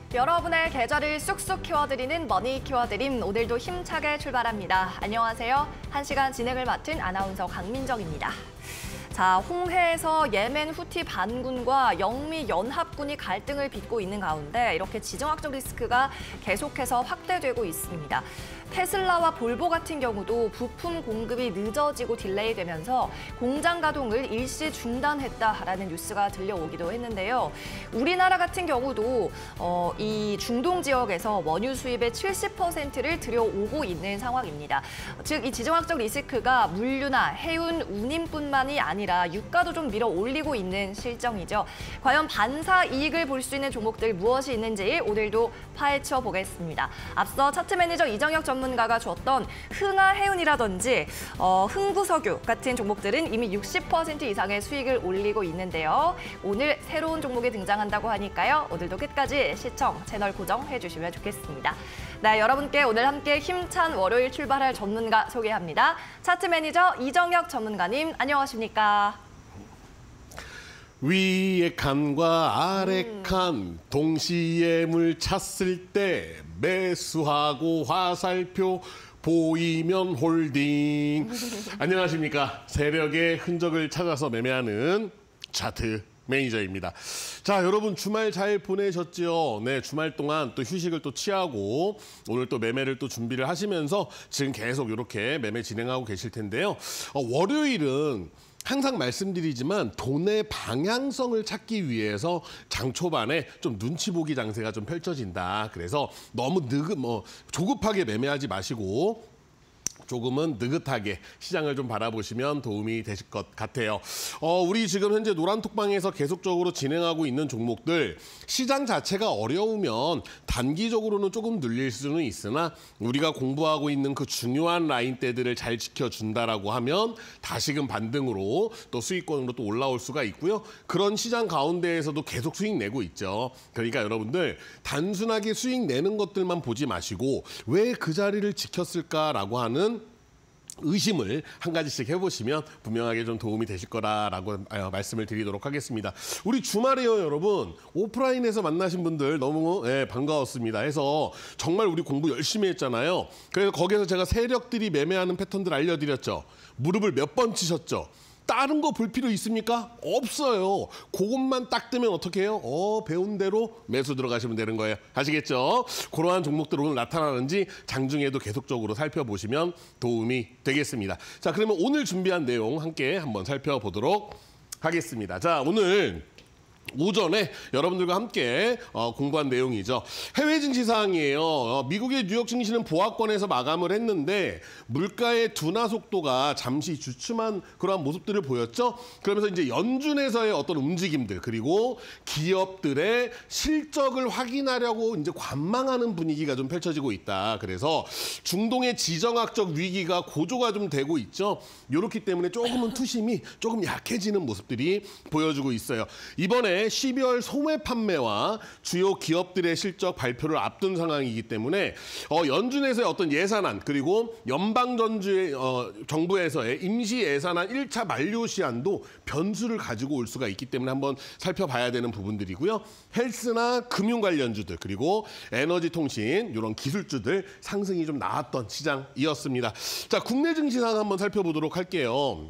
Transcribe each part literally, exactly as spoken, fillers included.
여러분의 계좌를 쑥쑥 키워드리는 머니 키워드림, 오늘도 힘차게 출발합니다. 안녕하세요. 한 시간 진행을 맡은 아나운서 강민정입니다. 자, 홍해에서 예멘 후티 반군과 영미 연합군이 갈등을 빚고 있는 가운데 이렇게 지정학적 리스크가 계속해서 확대되고 있습니다. 테슬라와 볼보 같은 경우도 부품 공급이 늦어지고 딜레이되면서 공장 가동을 일시 중단했다라는 뉴스가 들려오기도 했는데요. 우리나라 같은 경우도 어, 이 중동 지역에서 원유 수입의 칠십 퍼센트를 들여오고 있는 상황입니다. 즉, 이 지정학적 리스크가 물류나 해운, 운임뿐만이 아니라 유가도 좀 밀어 올리고 있는 실정이죠. 과연 반사 이익을 볼 수 있는 종목들 무엇이 있는지 오늘도 파헤쳐 보겠습니다. 앞서 차트 매니저 이정혁 전문가가 주었던 흥하해운이라든지 어, 흥부석유 같은 종목들은 이미 육십 퍼센트 이상의 수익을 올리고 있는데요. 오늘 새로운 종목이 등장한다고 하니까요. 오늘도 끝까지 시청, 채널 고정해 주시면 좋겠습니다. 네, 여러분께 오늘 함께 힘찬 월요일 출발할 전문가 소개합니다. 차트 매니저 이정혁 전문가님, 안녕하십니까? 위에 칸과 아래 칸 동시에 물 찼을 때 매수하고 화살표 보이면 홀딩. 안녕하십니까? 세력의 흔적을 찾아서 매매하는 차트 매니저입니다. 자, 여러분 주말 잘 보내셨죠? 네, 주말 동안 또 휴식을 또 취하고 오늘 또 매매를 또 준비를 하시면서 지금 계속 이렇게 매매 진행하고 계실 텐데요. 어, 월요일은 항상 말씀드리지만 돈의 방향성을 찾기 위해서 장 초반에 좀 눈치 보기 장세가 좀 펼쳐진다. 그래서 너무 느긋, 뭐 조급하게 매매하지 마시고 조금은 느긋하게 시장을 좀 바라보시면 도움이 되실 것 같아요. 어, 우리 지금 현재 노란톡방에서 계속적으로 진행하고 있는 종목들, 시장 자체가 어려우면 단기적으로는 조금 눌릴 수는 있으나 우리가 공부하고 있는 그 중요한 라인대들을 잘 지켜준다라고 하면 다시금 반등으로 또 수익권으로 또 올라올 수가 있고요. 그런 시장 가운데에서도 계속 수익 내고 있죠. 그러니까 여러분들 단순하게 수익 내는 것들만 보지 마시고 왜 그 자리를 지켰을까라고 하는 의심을 한 가지씩 해보시면 분명하게 좀 도움이 되실 거라고 말씀을 드리도록 하겠습니다. 우리 주말에요, 여러분. 오프라인에서 만나신 분들 너무 예, 반가웠습니다. 해서 정말 우리 공부 열심히 했잖아요. 그래서 거기에서 제가 세력들이 매매하는 패턴들 알려드렸죠. 무릎을 몇 번 치셨죠. 다른 거 볼 필요 있습니까? 없어요. 그것만 딱 뜨면 어떻게 해요? 어, 배운 대로 매수 들어가시면 되는 거예요. 아시겠죠? 그러한 종목들 오늘 나타나는지 장중에도 계속적으로 살펴보시면 도움이 되겠습니다. 자, 그러면 오늘 준비한 내용 함께 한번 살펴보도록 하겠습니다. 자, 오늘 오전에 여러분들과 함께 어, 공부한 내용이죠. 해외 증시 사항이에요. 어, 미국의 뉴욕 증시는 보합권에서 마감을 했는데 물가의 둔화 속도가 잠시 주춤한 그러한 모습들을 보였죠. 그러면서 이제 연준에서의 어떤 움직임들, 그리고 기업들의 실적을 확인하려고 이제 관망하는 분위기가 좀 펼쳐지고 있다. 그래서 중동의 지정학적 위기가 고조가 좀 되고 있죠. 이렇기 때문에 조금은 투심이 조금 약해지는 모습들이 보여주고 있어요. 이번에 십이월 소매 판매와 주요 기업들의 실적 발표를 앞둔 상황이기 때문에 어, 연준에서의 어떤 예산안, 그리고 연방정부의 어, 정부에서의 임시 예산안 일 차 만료 시한도 변수를 가지고 올 수가 있기 때문에 한번 살펴봐야 되는 부분들이고요. 헬스나 금융 관련주들, 그리고 에너지 통신 이런 기술주들 상승이 좀 나왔던 시장이었습니다. 자, 국내 증시 상황 한번 살펴보도록 할게요.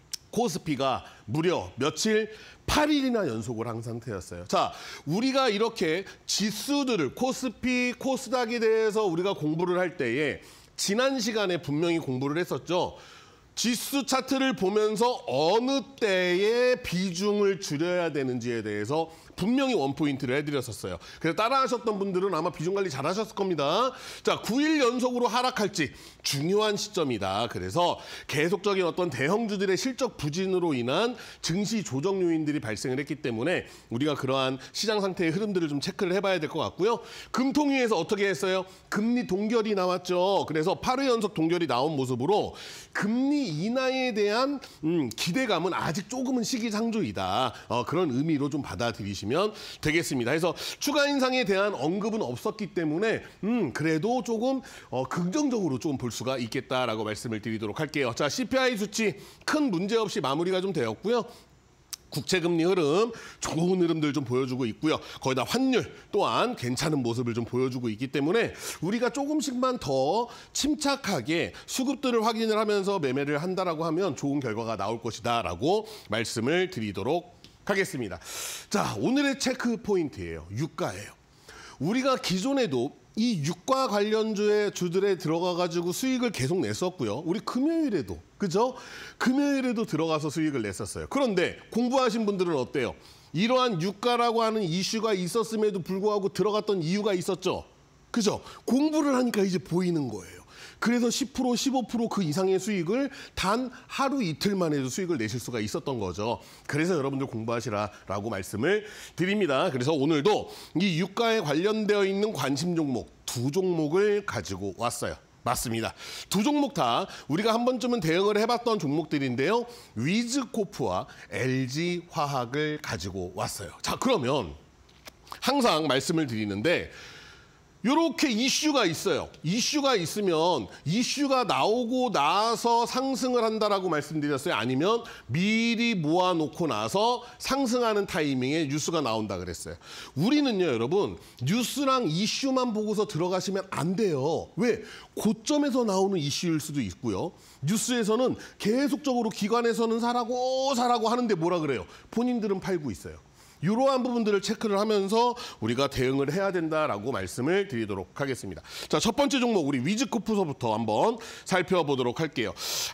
코스피가 무려 며칠 팔 일이나 연속을 한 상태였어요. 자, 우리가 이렇게 지수들을 코스피, 코스닥에 대해서 우리가 공부를 할 때에 지난 시간에 분명히 공부를 했었죠. 지수 차트를 보면서 어느 때에 비중을 줄여야 되는지에 대해서 분명히 원포인트를 해드렸었어요. 그래서 따라하셨던 분들은 아마 비중 관리 잘 하셨을 겁니다. 자, 구 일 연속으로 하락할지 중요한 시점이다. 그래서 계속적인 어떤 대형주들의 실적 부진으로 인한 증시 조정 요인들이 발생을 했기 때문에 우리가 그러한 시장 상태의 흐름들을 좀 체크를 해봐야 될 것 같고요. 금통위에서 어떻게 했어요? 금리 동결이 나왔죠. 그래서 팔 회 연속 동결이 나온 모습으로 금리 인하에 대한 음, 기대감은 아직 조금은 시기상조이다. 어, 그런 의미로 좀 받아들이시면 되겠습니다. 그래서 추가 인상에 대한 언급은 없었기 때문에 음, 그래도 조금 어, 긍정적으로 좀 볼 수가 있겠다라고 말씀을 드리도록 할게요. 자, 씨피아이 수치 큰 문제 없이 마무리가 좀 되었고요. 국채금리 흐름 좋은 흐름들 좀 보여주고 있고요. 거기다 환율 또한 괜찮은 모습을 좀 보여주고 있기 때문에 우리가 조금씩만 더 침착하게 수급들을 확인을 하면서 매매를 한다라고 하면 좋은 결과가 나올 것이다라고 말씀을 드리도록 하겠습니다. 자, 오늘의 체크 포인트예요. 유가예요. 우리가 기존에도 이 유가 관련주의 주들에 들어가가지고 수익을 계속 냈었고요. 우리 금요일에도, 그죠? 금요일에도 들어가서 수익을 냈었어요. 그런데 공부하신 분들은 어때요? 이러한 유가라고 하는 이슈가 있었음에도 불구하고 들어갔던 이유가 있었죠. 그죠? 공부를 하니까 이제 보이는 거예요. 그래서 십 퍼센트, 십오 퍼센트 그 이상의 수익을 단 하루 이틀만 해도 수익을 내실 수가 있었던 거죠. 그래서 여러분들 공부하시라라고 말씀을 드립니다. 그래서 오늘도 이 유가에 관련되어 있는 관심 종목 두 종목을 가지고 왔어요. 맞습니다. 두 종목 다 우리가 한 번쯤은 대응을 해봤던 종목들인데요. 위즈코프와 엘지화학을 가지고 왔어요. 자, 그러면 항상 말씀을 드리는데 이렇게 이슈가 있어요. 이슈가 있으면 이슈가 나오고 나서 상승을 한다라고 말씀드렸어요. 아니면 미리 모아놓고 나서 상승하는 타이밍에 뉴스가 나온다 그랬어요. 우리는요, 여러분, 뉴스랑 이슈만 보고서 들어가시면 안 돼요. 왜? 고점에서 나오는 이슈일 수도 있고요. 뉴스에서는 계속적으로 기관에서는 사라고 사라고 하는데 뭐라 그래요? 본인들은 팔고 있어요. 이러한 부분들을 체크를 하면서 우리가 대응을 해야 된다라고 말씀을 드리도록 하겠습니다. 자, 첫 번째 종목 우리 위즈코프서부터 한번 살펴보도록 할게요.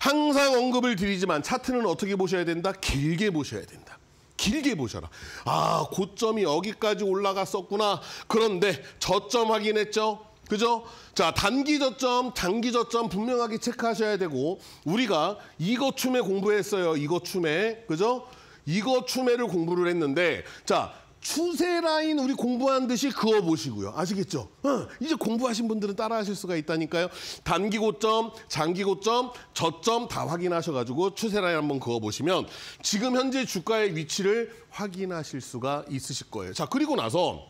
항상 언급을 드리지만 차트는 어떻게 보셔야 된다? 길게 보셔야 된다. 길게 보셔라. 아, 고점이 여기까지 올라갔었구나. 그런데 저점 확인했죠? 그죠? 자, 단기 저점, 장기 저점 분명하게 체크하셔야 되고 우리가 이거 춤에 공부했어요. 이거 춤에. 그죠? 이거 추매를 공부를 했는데 자, 추세 라인 우리 공부한 듯이 그어보시고요. 아시겠죠? 어, 이제 공부하신 분들은 따라하실 수가 있다니까요. 단기 고점, 장기 고점, 저점 다 확인하셔가지고 추세 라인 한번 그어보시면 지금 현재 주가의 위치를 확인하실 수가 있으실 거예요. 자, 그리고 나서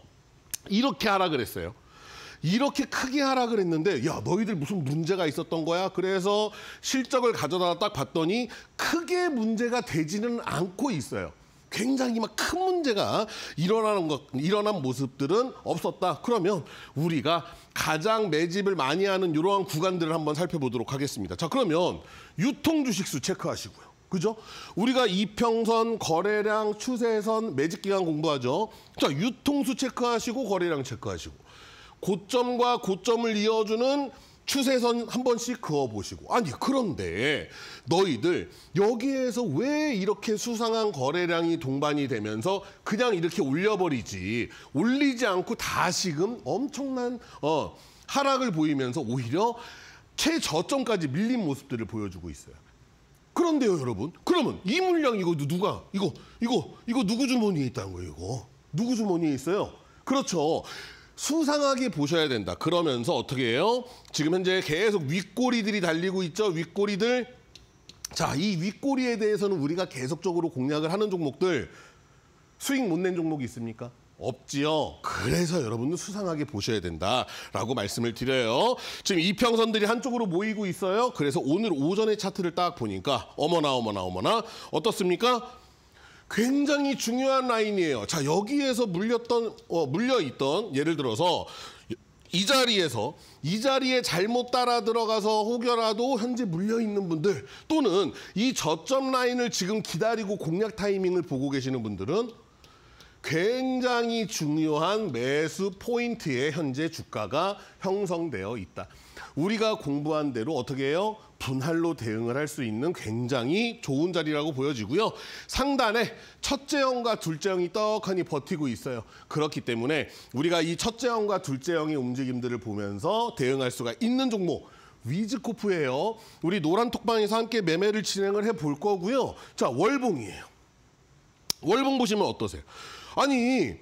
이렇게 하라 그랬어요. 이렇게 크게 하라 그랬는데 야, 너희들 무슨 문제가 있었던 거야? 그래서 실적을 가져다 딱 봤더니 크게 문제가 되지는 않고 있어요. 굉장히 막 큰 문제가 일어나는 것, 일어난 모습들은 없었다. 그러면 우리가 가장 매집을 많이 하는 이러한 구간들을 한번 살펴보도록 하겠습니다. 자, 그러면 유통 주식수 체크하시고요. 그죠? 우리가 이평선, 거래량, 추세선, 매집 기간 공부하죠. 자, 유통수 체크하시고 거래량 체크하시고 고점과 고점을 이어주는 추세선 한 번씩 그어보시고. 아니, 그런데 너희들 여기에서 왜 이렇게 수상한 거래량이 동반이 되면서 그냥 이렇게 올려버리지, 올리지 않고 다시금 엄청난 어, 하락을 보이면서 오히려 최저점까지 밀린 모습들을 보여주고 있어요. 그런데요, 여러분, 그러면 이 물량 이거 누가 이거 이거 이거 누구 주머니에 있다는 거예요? 이거 누구 주머니에 있어요? 그렇죠. 수상하게 보셔야 된다. 그러면서 어떻게 해요? 지금 현재 계속 윗꼬리들이 달리고 있죠. 윗꼬리들. 자, 이 윗꼬리에 대해서는 우리가 계속적으로 공략을 하는 종목들 수익 못 낸 종목이 있습니까? 없지요. 그래서 여러분들 수상하게 보셔야 된다라고 말씀을 드려요. 지금 이평선들이 한쪽으로 모이고 있어요. 그래서 오늘 오전에 차트를 딱 보니까 어머나 어머나 어머나 어떻습니까? 굉장히 중요한 라인이에요. 자, 여기에서 물렸던, 어, 물려있던, 예를 들어서 이 자리에서 이 자리에 잘못 따라 들어가서 혹여라도 현재 물려있는 분들 또는 이 저점 라인을 지금 기다리고 공략 타이밍을 보고 계시는 분들은 굉장히 중요한 매수 포인트에 현재 주가가 형성되어 있다. 우리가 공부한 대로 어떻게 해요? 분할로 대응을 할 수 있는 굉장히 좋은 자리라고 보여지고요. 상단에 첫째 형과 둘째 형이 떡하니 버티고 있어요. 그렇기 때문에 우리가 이 첫째 형과 둘째 형의 움직임들을 보면서 대응할 수가 있는 종목 위즈코프예요. 우리 노란톡방에서 함께 매매를 진행을 해볼 거고요. 자, 월봉이에요. 월봉 보시면 어떠세요? 아니,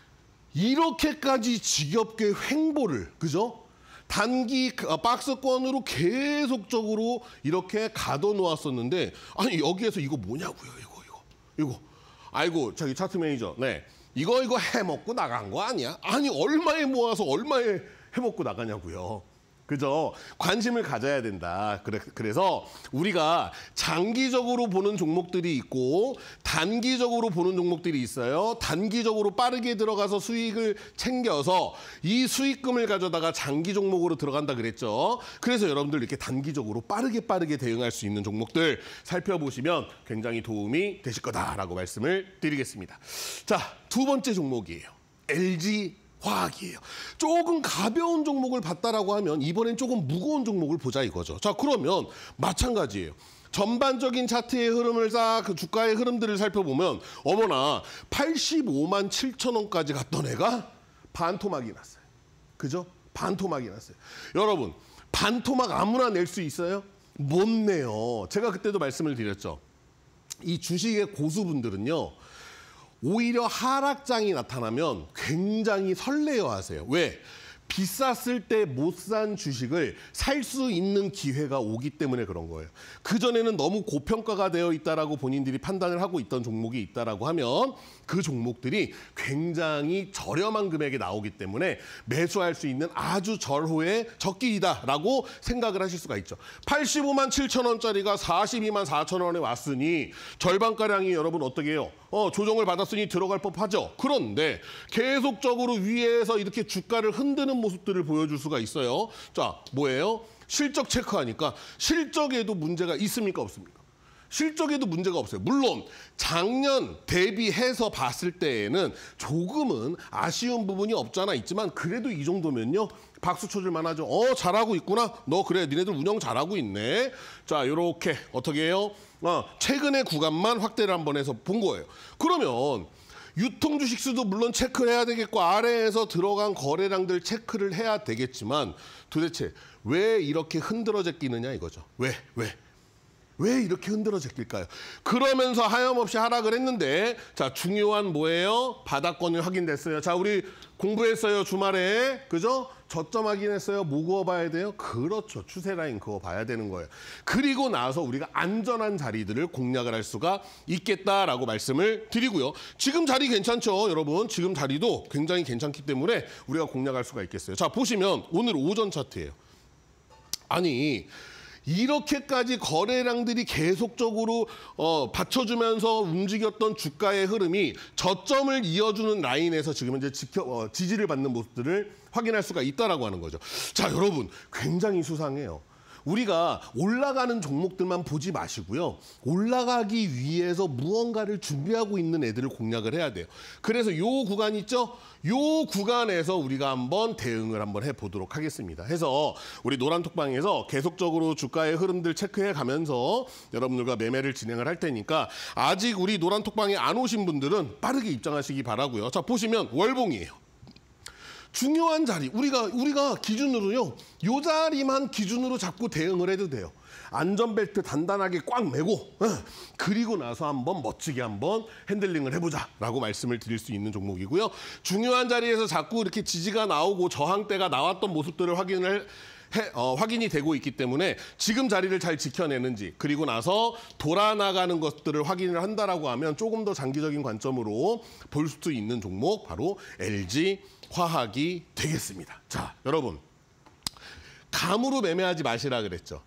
이렇게까지 지겹게 횡보를, 그죠? 단기 박스권으로 계속적으로 이렇게 가둬놓았었는데 아니, 여기에서 이거 뭐냐고요, 이거, 이거, 이거. 아이고, 저기 차트 매니저, 네. 이거, 이거 해먹고 나간 거 아니야? 아니, 얼마에 모아서 얼마에 해먹고 나가냐고요. 그죠? 관심을 가져야 된다. 그래, 그래서 우리가 장기적으로 보는 종목들이 있고 단기적으로 보는 종목들이 있어요. 단기적으로 빠르게 들어가서 수익을 챙겨서 이 수익금을 가져다가 장기 종목으로 들어간다 그랬죠. 그래서 여러분들 이렇게 단기적으로 빠르게 빠르게 대응할 수 있는 종목들 살펴보시면 굉장히 도움이 되실 거다라고 말씀을 드리겠습니다. 자, 두 번째 종목이에요. 엘지 화학이에요. 조금 가벼운 종목을 봤다라고 하면 이번엔 조금 무거운 종목을 보자 이거죠. 자, 그러면 마찬가지예요. 전반적인 차트의 흐름을 싹 그 주가의 흐름들을 살펴보면 어머나 팔십오만 칠천 원까지 갔던 애가 반토막이 났어요. 그죠? 반토막이 났어요. 여러분, 반토막 아무나 낼 수 있어요? 못 내요. 제가 그때도 말씀을 드렸죠. 이 주식의 고수분들은요. 오히려 하락장이 나타나면 굉장히 설레어하세요. 왜? 비쌌을 때 못 산 주식을 살 수 있는 기회가 오기 때문에 그런 거예요. 그전에는 너무 고평가가 되어 있다라고 본인들이 판단을 하고 있던 종목이 있다라고 하면 그 종목들이 굉장히 저렴한 금액에 나오기 때문에 매수할 수 있는 아주 절호의 적기이다라고 생각을 하실 수가 있죠. 팔십오만 칠천 원짜리가 사십이만 사천 원에 왔으니 절반가량이 여러분 어떻게 해요? 어, 조정을 받았으니 들어갈 법하죠. 그런데 계속적으로 위에서 이렇게 주가를 흔드는 모습들을 보여줄 수가 있어요. 자, 뭐예요? 실적 체크하니까 실적에도 문제가 있습니까? 없습니까? 실적에도 문제가 없어요. 물론 작년 대비해서 봤을 때에는 조금은 아쉬운 부분이 없잖아 있지만 그래도 이 정도면요. 박수 쳐줄 만하죠. 어, 잘하고 있구나. 너 그래, 니네들 운영 잘하고 있네. 자, 이렇게 어떻게 해요? 어, 최근의 구간만 확대를 한번 해서 본 거예요. 그러면 유통 주식수도 물론 체크를 해야 되겠고 아래에서 들어간 거래량들 체크를 해야 되겠지만 도대체 왜 이렇게 흔들어져 끼느냐 이거죠. 왜? 왜? 왜 이렇게 흔들어 제낄까요? 그러면서 하염없이 하락을 했는데 자, 중요한 뭐예요? 바닥권이 확인됐어요. 자, 우리 공부했어요. 주말에. 그죠? 저점 확인했어요. 뭐 그어봐야 돼요? 그렇죠. 추세 라인 그어봐야 되는 거예요. 그리고 나서 우리가 안전한 자리들을 공략을 할 수가 있겠다라고 말씀을 드리고요. 지금 자리 괜찮죠? 여러분. 지금 자리도 굉장히 괜찮기 때문에 우리가 공략할 수가 있겠어요. 자, 보시면 오늘 오전 차트예요. 아니... 이렇게까지 거래량들이 계속적으로 어, 받쳐주면서 움직였던 주가의 흐름이 저점을 이어주는 라인에서 지금 이제 지켜, 어, 지지를 받는 모습들을 확인할 수가 있다라고 하는 거죠. 자, 여러분 굉장히 수상해요. 우리가 올라가는 종목들만 보지 마시고요. 올라가기 위해서 무언가를 준비하고 있는 애들을 공략을 해야 돼요. 그래서 요 구간 있죠? 요 구간에서 우리가 한번 대응을 한번 해보도록 하겠습니다. 해서 우리 노란톡방에서 계속적으로 주가의 흐름들 체크해 가면서 여러분들과 매매를 진행을 할 테니까 아직 우리 노란톡방에 안 오신 분들은 빠르게 입장하시기 바라고요. 자, 보시면 월봉이에요. 중요한 자리, 우리가 우리가 기준으로요. 요 자리만 기준으로 잡고 대응을 해도 돼요. 안전벨트 단단하게 꽉 매고 그리고 나서 한번 멋지게 한번 핸들링을 해보자라고 말씀을 드릴 수 있는 종목이고요. 중요한 자리에서 자꾸 이렇게 지지가 나오고 저항대가 나왔던 모습들을 확인을 해, 어, 확인이 되고 있기 때문에 지금 자리를 잘 지켜내는지 그리고 나서 돌아나가는 것들을 확인을 한다라고 하면 조금 더 장기적인 관점으로 볼 수 있는 종목 바로 엘지 화학이 되겠습니다. 자, 여러분 감으로 매매하지 마시라 그랬죠.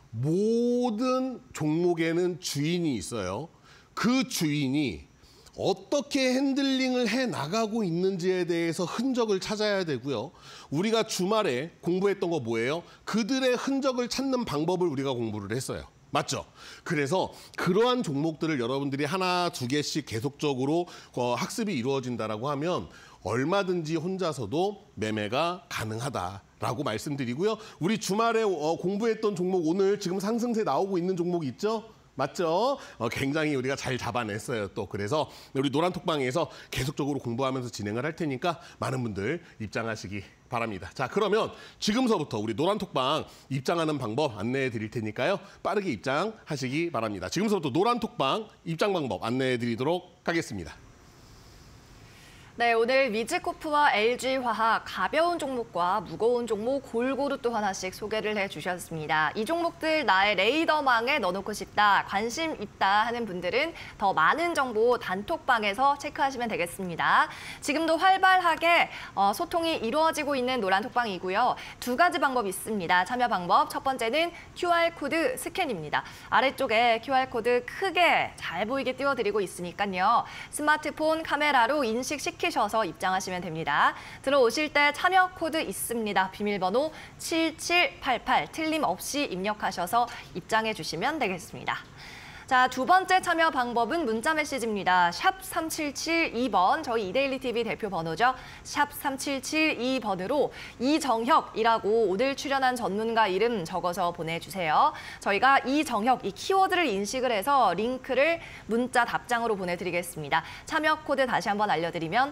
모든 종목에는 주인이 있어요. 그 주인이 어떻게 핸들링을 해 나가고 있는지에 대해서 흔적을 찾아야 되고요. 우리가 주말에 공부했던 거 뭐예요? 그들의 흔적을 찾는 방법을 우리가 공부를 했어요. 맞죠? 그래서 그러한 종목들을 여러분들이 하나, 두 개씩 계속적으로 학습이 이루어진다라고 하면 얼마든지 혼자서도 매매가 가능하다라고 말씀드리고요. 우리 주말에 공부했던 종목 오늘 지금 상승세 나오고 있는 종목 있죠? 맞죠? 어, 굉장히 우리가 잘 잡아냈어요. 또 그래서 우리 노란톡방에서 계속적으로 공부하면서 진행을 할 테니까 많은 분들 입장하시기 바랍니다. 자, 그러면 지금서부터 우리 노란톡방 입장하는 방법 안내해 드릴 테니까요. 빠르게 입장하시기 바랍니다. 지금서부터 노란톡방 입장 방법 안내해 드리도록 하겠습니다. 네, 오늘 위즈코프와 엘지화학 가벼운 종목과 무거운 종목 골고루 또 하나씩 소개를 해주셨습니다. 이 종목들 나의 레이더망에 넣어놓고 싶다, 관심 있다 하는 분들은 더 많은 정보 단톡방에서 체크하시면 되겠습니다. 지금도 활발하게 소통이 이루어지고 있는 노란톡방이고요. 두 가지 방법 있습니다. 참여 방법, 첫 번째는 큐알코드 스캔입니다. 아래쪽에 큐알코드 크게 잘 보이게 띄워드리고 있으니까요. 스마트폰 카메라로 인식시키 셔서 입장하시면 됩니다. 들어오실 때 참여 코드 있습니다. 비밀번호 칠칠팔팔 틀림없이 입력하셔서 입장해 주시면 되겠습니다. 자, 두 번째 참여 방법은 문자 메시지입니다. 샵 삼칠칠이 번, 저희 이데일리 티비 대표 번호죠. 샵 삼칠칠이 번으로 이정혁이라고 오늘 출연한 전문가 이름 적어서 보내주세요. 저희가 이정혁, 이 키워드를 인식을 해서 링크를 문자 답장으로 보내드리겠습니다. 참여 코드 다시 한번 알려드리면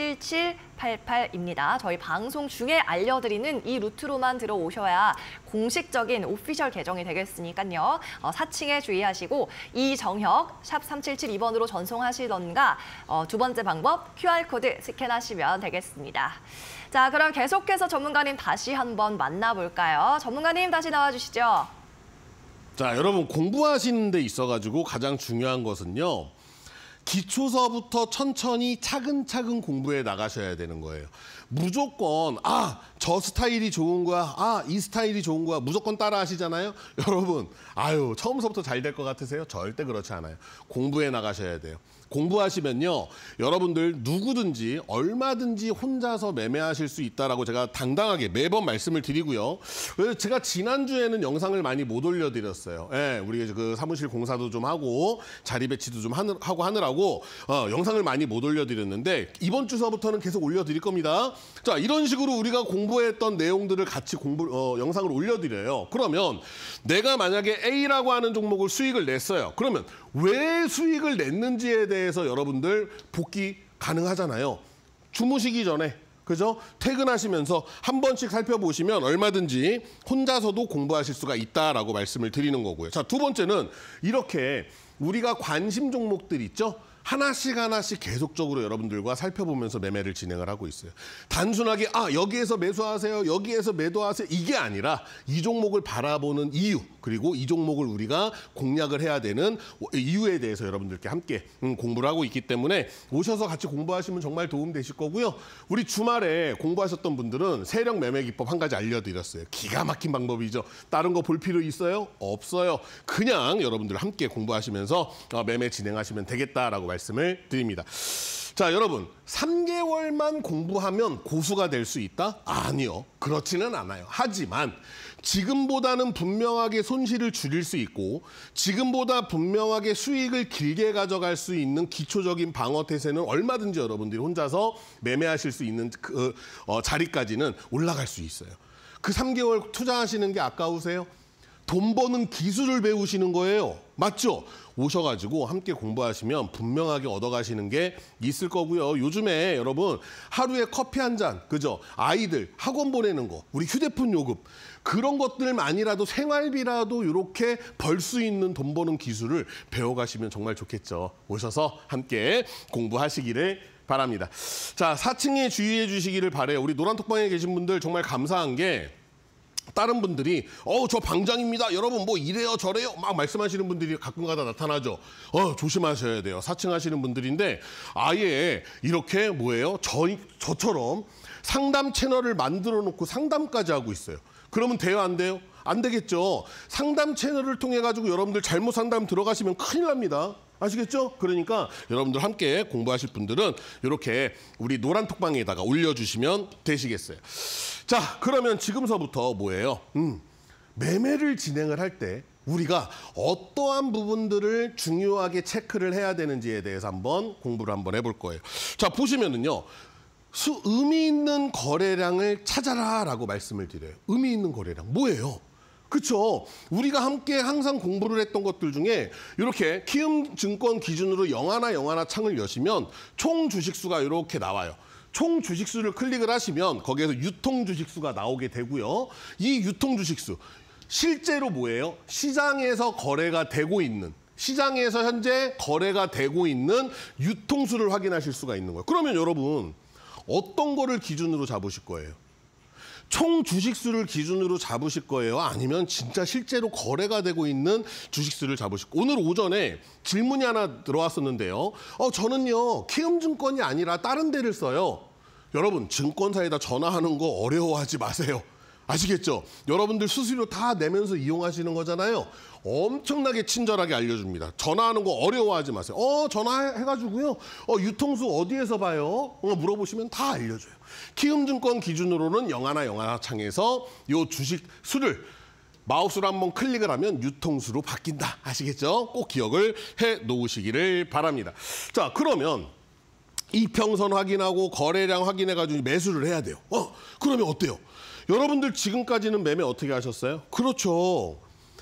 칠칠팔팔입니다. 저희 방송 중에 알려드리는 이 루트로만 들어오셔야 공식적인 오피셜 계정이 되겠으니까요. 어, 사칭에 주의하시고 이정혁, 샵 삼칠칠이 번으로 전송하시던가 어, 두 번째 방법 큐알코드 스캔하시면 되겠습니다. 자, 그럼 계속해서 전문가님 다시 한번 만나볼까요? 전문가님 다시 나와주시죠. 자, 여러분 공부하시는 데 있어가지고 가장 중요한 것은요. 기초서부터 천천히 차근차근 공부해 나가셔야 되는 거예요. 무조건 아, 저 스타일이 좋은 거야, 아, 이 스타일이 좋은 거야 무조건 따라 하시잖아요. 여러분, 아유, 처음서부터 잘 될 것 같으세요? 절대 그렇지 않아요. 공부해 나가셔야 돼요. 공부하시면요, 여러분들 누구든지 얼마든지 혼자서 매매하실 수 있다라고 제가 당당하게 매번 말씀을 드리고요. 제가 지난주에는 영상을 많이 못 올려드렸어요. 예, 우리 그 사무실 공사도 좀 하고 자리 배치도 좀 하느, 하고 하느라고 어, 영상을 많이 못 올려드렸는데 이번 주서부터는 계속 올려드릴 겁니다. 자, 이런 식으로 우리가 공부했던 내용들을 같이 공부 어, 영상을 올려드려요. 그러면 내가 만약에 A라고 하는 종목을 수익을 냈어요. 그러면 왜 수익을 냈는지에 대해서 여러분들 복귀 가능하잖아요. 주무시기 전에, 그죠? 퇴근하시면서 한 번씩 살펴보시면 얼마든지 혼자서도 공부하실 수가 있다라고 말씀을 드리는 거고요. 자, 두 번째는 이렇게 우리가 관심 종목들 있죠? 하나씩 하나씩 계속적으로 여러분들과 살펴보면서 매매를 진행을 하고 있어요. 단순하게 아, 여기에서 매수하세요, 여기에서 매도하세요, 이게 아니라 이 종목을 바라보는 이유, 그리고 이 종목을 우리가 공략을 해야 되는 이유에 대해서 여러분들께 함께 공부를 하고 있기 때문에 오셔서 같이 공부하시면 정말 도움 되실 거고요. 우리 주말에 공부하셨던 분들은 세력 매매 기법 한 가지 알려드렸어요. 기가 막힌 방법이죠. 다른 거 볼 필요 있어요? 없어요. 그냥 여러분들 함께 공부하시면서 매매 진행하시면 되겠다라고 말씀을 드립니다. 자, 여러분, 삼 개월만 공부하면 고수가 될 수 있다? 아니요, 그렇지는 않아요. 하지만 지금보다는 분명하게 손실을 줄일 수 있고 지금보다 분명하게 수익을 길게 가져갈 수 있는 기초적인 방어 태세는 얼마든지 여러분들이 혼자서 매매하실 수 있는 그 어, 자리까지는 올라갈 수 있어요. 그 삼 개월 투자하시는 게 아까우세요? 돈 버는 기술을 배우시는 거예요. 맞죠? 오셔가지고 함께 공부하시면 분명하게 얻어가시는 게 있을 거고요. 요즘에 여러분 하루에 커피 한 잔, 그죠? 아이들 학원 보내는 거, 우리 휴대폰 요금, 그런 것들만이라도 생활비라도 이렇게 벌 수 있는 돈 버는 기술을 배워가시면 정말 좋겠죠. 오셔서 함께 공부하시기를 바랍니다. 자, 사칭에 주의해 주시기를 바래요. 우리 노란톡방에 계신 분들 정말 감사한 게 다른 분들이 어, 저 방장입니다. 여러분 뭐 이래요 저래요 막 말씀하시는 분들이 가끔가다 나타나죠. 어, 조심하셔야 돼요. 사칭하시는 분들인데 아예 이렇게 뭐예요? 저, 저처럼 상담 채널을 만들어 놓고 상담까지 하고 있어요. 그러면 돼요, 안 돼요? 안 되겠죠. 상담 채널을 통해 가지고 여러분들 잘못 상담 들어가시면 큰일 납니다. 아시겠죠? 그러니까 여러분들 함께 공부하실 분들은 이렇게 우리 노란 톡방에다가 올려주시면 되시겠어요. 자, 그러면 지금서부터 뭐예요? 음, 매매를 진행을 할 때 우리가 어떠한 부분들을 중요하게 체크를 해야 되는지에 대해서 한번 공부를 한번 해볼 거예요. 자, 보시면은요. 수, 의미 있는 거래량을 찾아라라고 말씀을 드려요. 의미 있는 거래량 뭐예요? 그렇죠. 우리가 함께 항상 공부를 했던 것들 중에 이렇게 키움증권 기준으로 영하나 영하나 창을 여시면 총 주식수가 이렇게 나와요. 총 주식수를 클릭을 하시면 거기에서 유통 주식수가 나오게 되고요. 이 유통 주식수 실제로 뭐예요? 시장에서 거래가 되고 있는 시장에서 현재 거래가 되고 있는 유통수를 확인하실 수가 있는 거예요. 그러면 여러분 어떤 거를 기준으로 잡으실 거예요? 총 주식수를 기준으로 잡으실 거예요? 아니면 진짜 실제로 거래가 되고 있는 주식수를 잡으실 거예요? 오늘 오전에 질문이 하나 들어왔었는데요. 어, 저는요, 키움증권이 아니라 다른 데를 써요. 여러분, 증권사에다 전화하는 거 어려워하지 마세요. 아시겠죠? 여러분들 수수료 다 내면서 이용하시는 거잖아요. 엄청나게 친절하게 알려줍니다. 전화하는 거 어려워하지 마세요. 어, 전화해가지고요. 어, 유통수 어디에서 봐요? 어, 물어보시면 다 알려줘요. 키움증권 기준으로는 영화나 영화창에서 요 주식 수를 마우스로 한번 클릭을 하면 유통수로 바뀐다. 아시겠죠? 꼭 기억을 해 놓으시기를 바랍니다. 자, 그러면 이평선 확인하고 거래량 확인해가지고 매수를 해야 돼요. 어, 그러면 어때요? 여러분들 지금까지는 매매 어떻게 하셨어요? 그렇죠.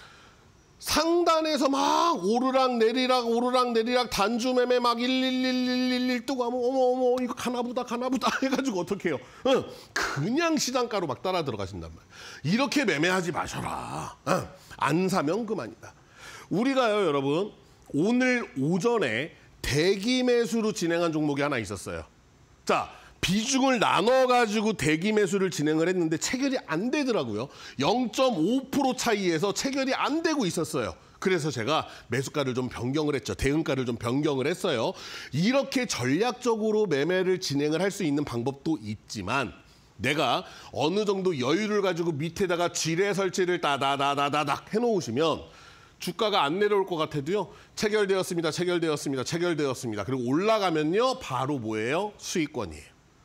상단에서 막 오르락 내리락 오르락 내리락 단주 매매 막 일일일일일 뜨고 하면 어머 어머 이거 가나보다 가나보다 해가지고 어떻게 해요? 응, 그냥 시장가로 막 따라 들어가신단 말이에요. 이렇게 매매하지 마셔라. 응, 안 사면 그만이다. 우리가요 여러분 오늘 오전에 대기 매수로 진행한 종목이 하나 있었어요. 자, 비중을 나눠가지고 대기 매수를 진행을 했는데 체결이 안 되더라고요. 영 점 오 퍼센트 차이에서 체결이 안 되고 있었어요. 그래서 제가 매수가를 좀 변경을 했죠. 대응가를 좀 변경을 했어요. 이렇게 전략적으로 매매를 진행을 할 수 있는 방법도 있지만 내가 어느 정도 여유를 가지고 밑에다가 지뢰 설치를 따다다다다닥 해놓으시면 주가가 안 내려올 것 같아도요. 체결되었습니다. 체결되었습니다. 체결되었습니다. 그리고 올라가면요. 바로 뭐예요? 수익권이에요.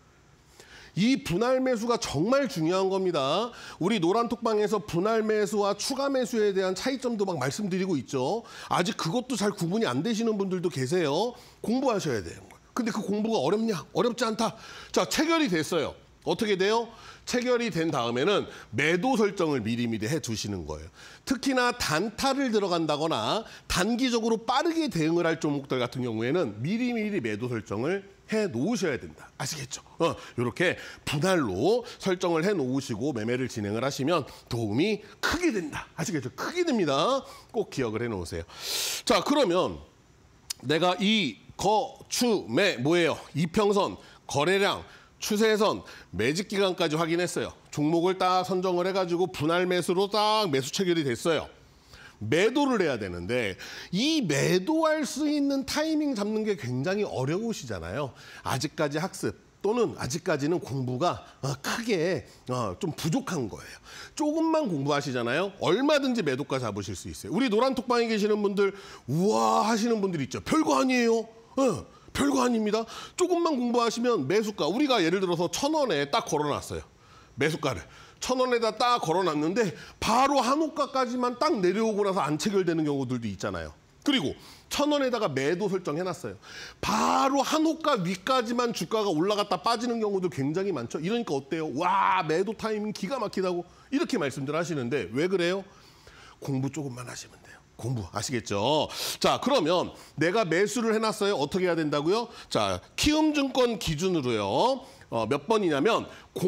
이 분할 매수가 정말 중요한 겁니다. 우리 노란톡방에서 분할 매수와 추가 매수에 대한 차이점도 막 말씀드리고 있죠. 아직 그것도 잘 구분이 안 되시는 분들도 계세요. 공부하셔야 되는 거예요. 근데 그 공부가 어렵냐? 어렵지 않다. 자, 체결이 됐어요. 어떻게 돼요? 체결이 된 다음에는 매도 설정을 미리미리 해두시는 거예요. 특히나 단타를 들어간다거나 단기적으로 빠르게 대응을 할 종목들 같은 경우에는 미리미리 매도 설정을 해 놓으셔야 된다. 아시겠죠? 어, 이렇게 분할로 설정을 해 놓으시고 매매를 진행을 하시면 도움이 크게 된다. 아시겠죠? 크게 됩니다. 꼭 기억을 해 놓으세요. 자, 그러면 내가 이 거, 추, 매 뭐예요? 이평선, 거래량, 추세선, 매집 기간까지 확인했어요. 종목을 딱 선정을 해가지고 분할 매수로 딱 매수 체결이 됐어요. 매도를 해야 되는데 이 매도할 수 있는 타이밍 잡는 게 굉장히 어려우시잖아요. 아직까지 학습 또는 아직까지는 공부가 크게 좀 부족한 거예요. 조금만 공부하시잖아요. 얼마든지 매도가 잡으실 수 있어요. 우리 노란톡방에 계시는 분들 우와 하시는 분들 있죠. 별거 아니에요. 어, 별거 아닙니다. 조금만 공부하시면 매수가 우리가 예를 들어서 천 원에 딱 걸어놨어요. 매수가를. 천 원에다 딱 걸어놨는데 바로 한호가까지만 딱 내려오고 나서 안 체결되는 경우들도 있잖아요. 그리고 천 원에다가 매도 설정해놨어요. 바로 한호가 위까지만 주가가 올라갔다 빠지는 경우도 굉장히 많죠. 이러니까 어때요? 와 매도 타이밍 기가 막히다고 이렇게 말씀들 하시는데 왜 그래요? 공부 조금만 하시면 돼요. 공부 아시겠죠? 자, 그러면 내가 매수를 해놨어요. 어떻게 해야 된다고요? 자, 키움증권 기준으로요. 어, 몇 번이냐면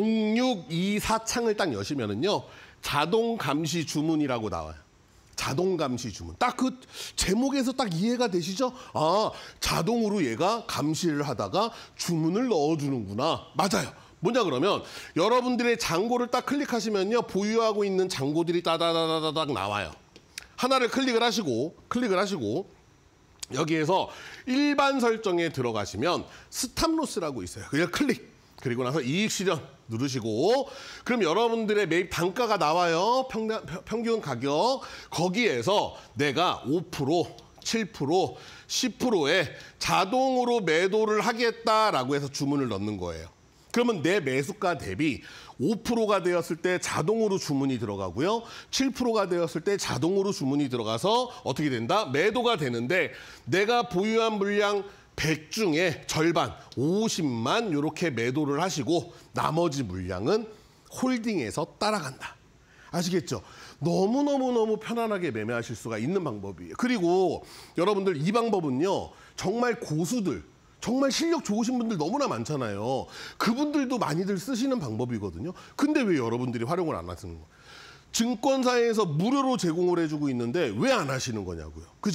공육이사 창을 딱 여시면은요. 자동 감시 주문이라고 나와요. 자동 감시 주문. 딱 그 제목에서 딱 이해가 되시죠? 아, 자동으로 얘가 감시를 하다가 주문을 넣어주는구나. 맞아요. 뭐냐 그러면 여러분들의 잔고를 딱 클릭하시면요. 보유하고 있는 잔고들이 따다다다닥 나와요. 하나를 클릭을 하시고 클릭을 하시고 여기에서 일반 설정에 들어가시면 스탑로스라고 있어요. 그냥 클릭. 그리고 나서 이익 실현 누르시고 그럼 여러분들의 매입 단가가 나와요. 평, 평균 가격. 거기에서 내가 오 퍼센트, 칠 퍼센트, 십 퍼센트에 자동으로 매도를 하겠다라고 해서 주문을 넣는 거예요. 그러면 내 매수가 대비 오 퍼센트가 되었을 때 자동으로 주문이 들어가고요. 칠 퍼센트가 되었을 때 자동으로 주문이 들어가서 어떻게 된다? 매도가 되는데 내가 보유한 물량 백 중에 절반, 오십만 이렇게 매도를 하시고 나머지 물량은 홀딩해서 따라간다. 아시겠죠? 너무너무너무 편안하게 매매하실 수가 있는 방법이에요. 그리고 여러분들 이 방법은요. 정말 고수들, 정말 실력 좋으신 분들 너무나 많잖아요. 그분들도 많이들 쓰시는 방법이거든요. 근데 왜 여러분들이 활용을 안 하시는 거예요? 증권사에서 무료로 제공을 해주고 있는데 왜 안 하시는 거냐고요. 그죠?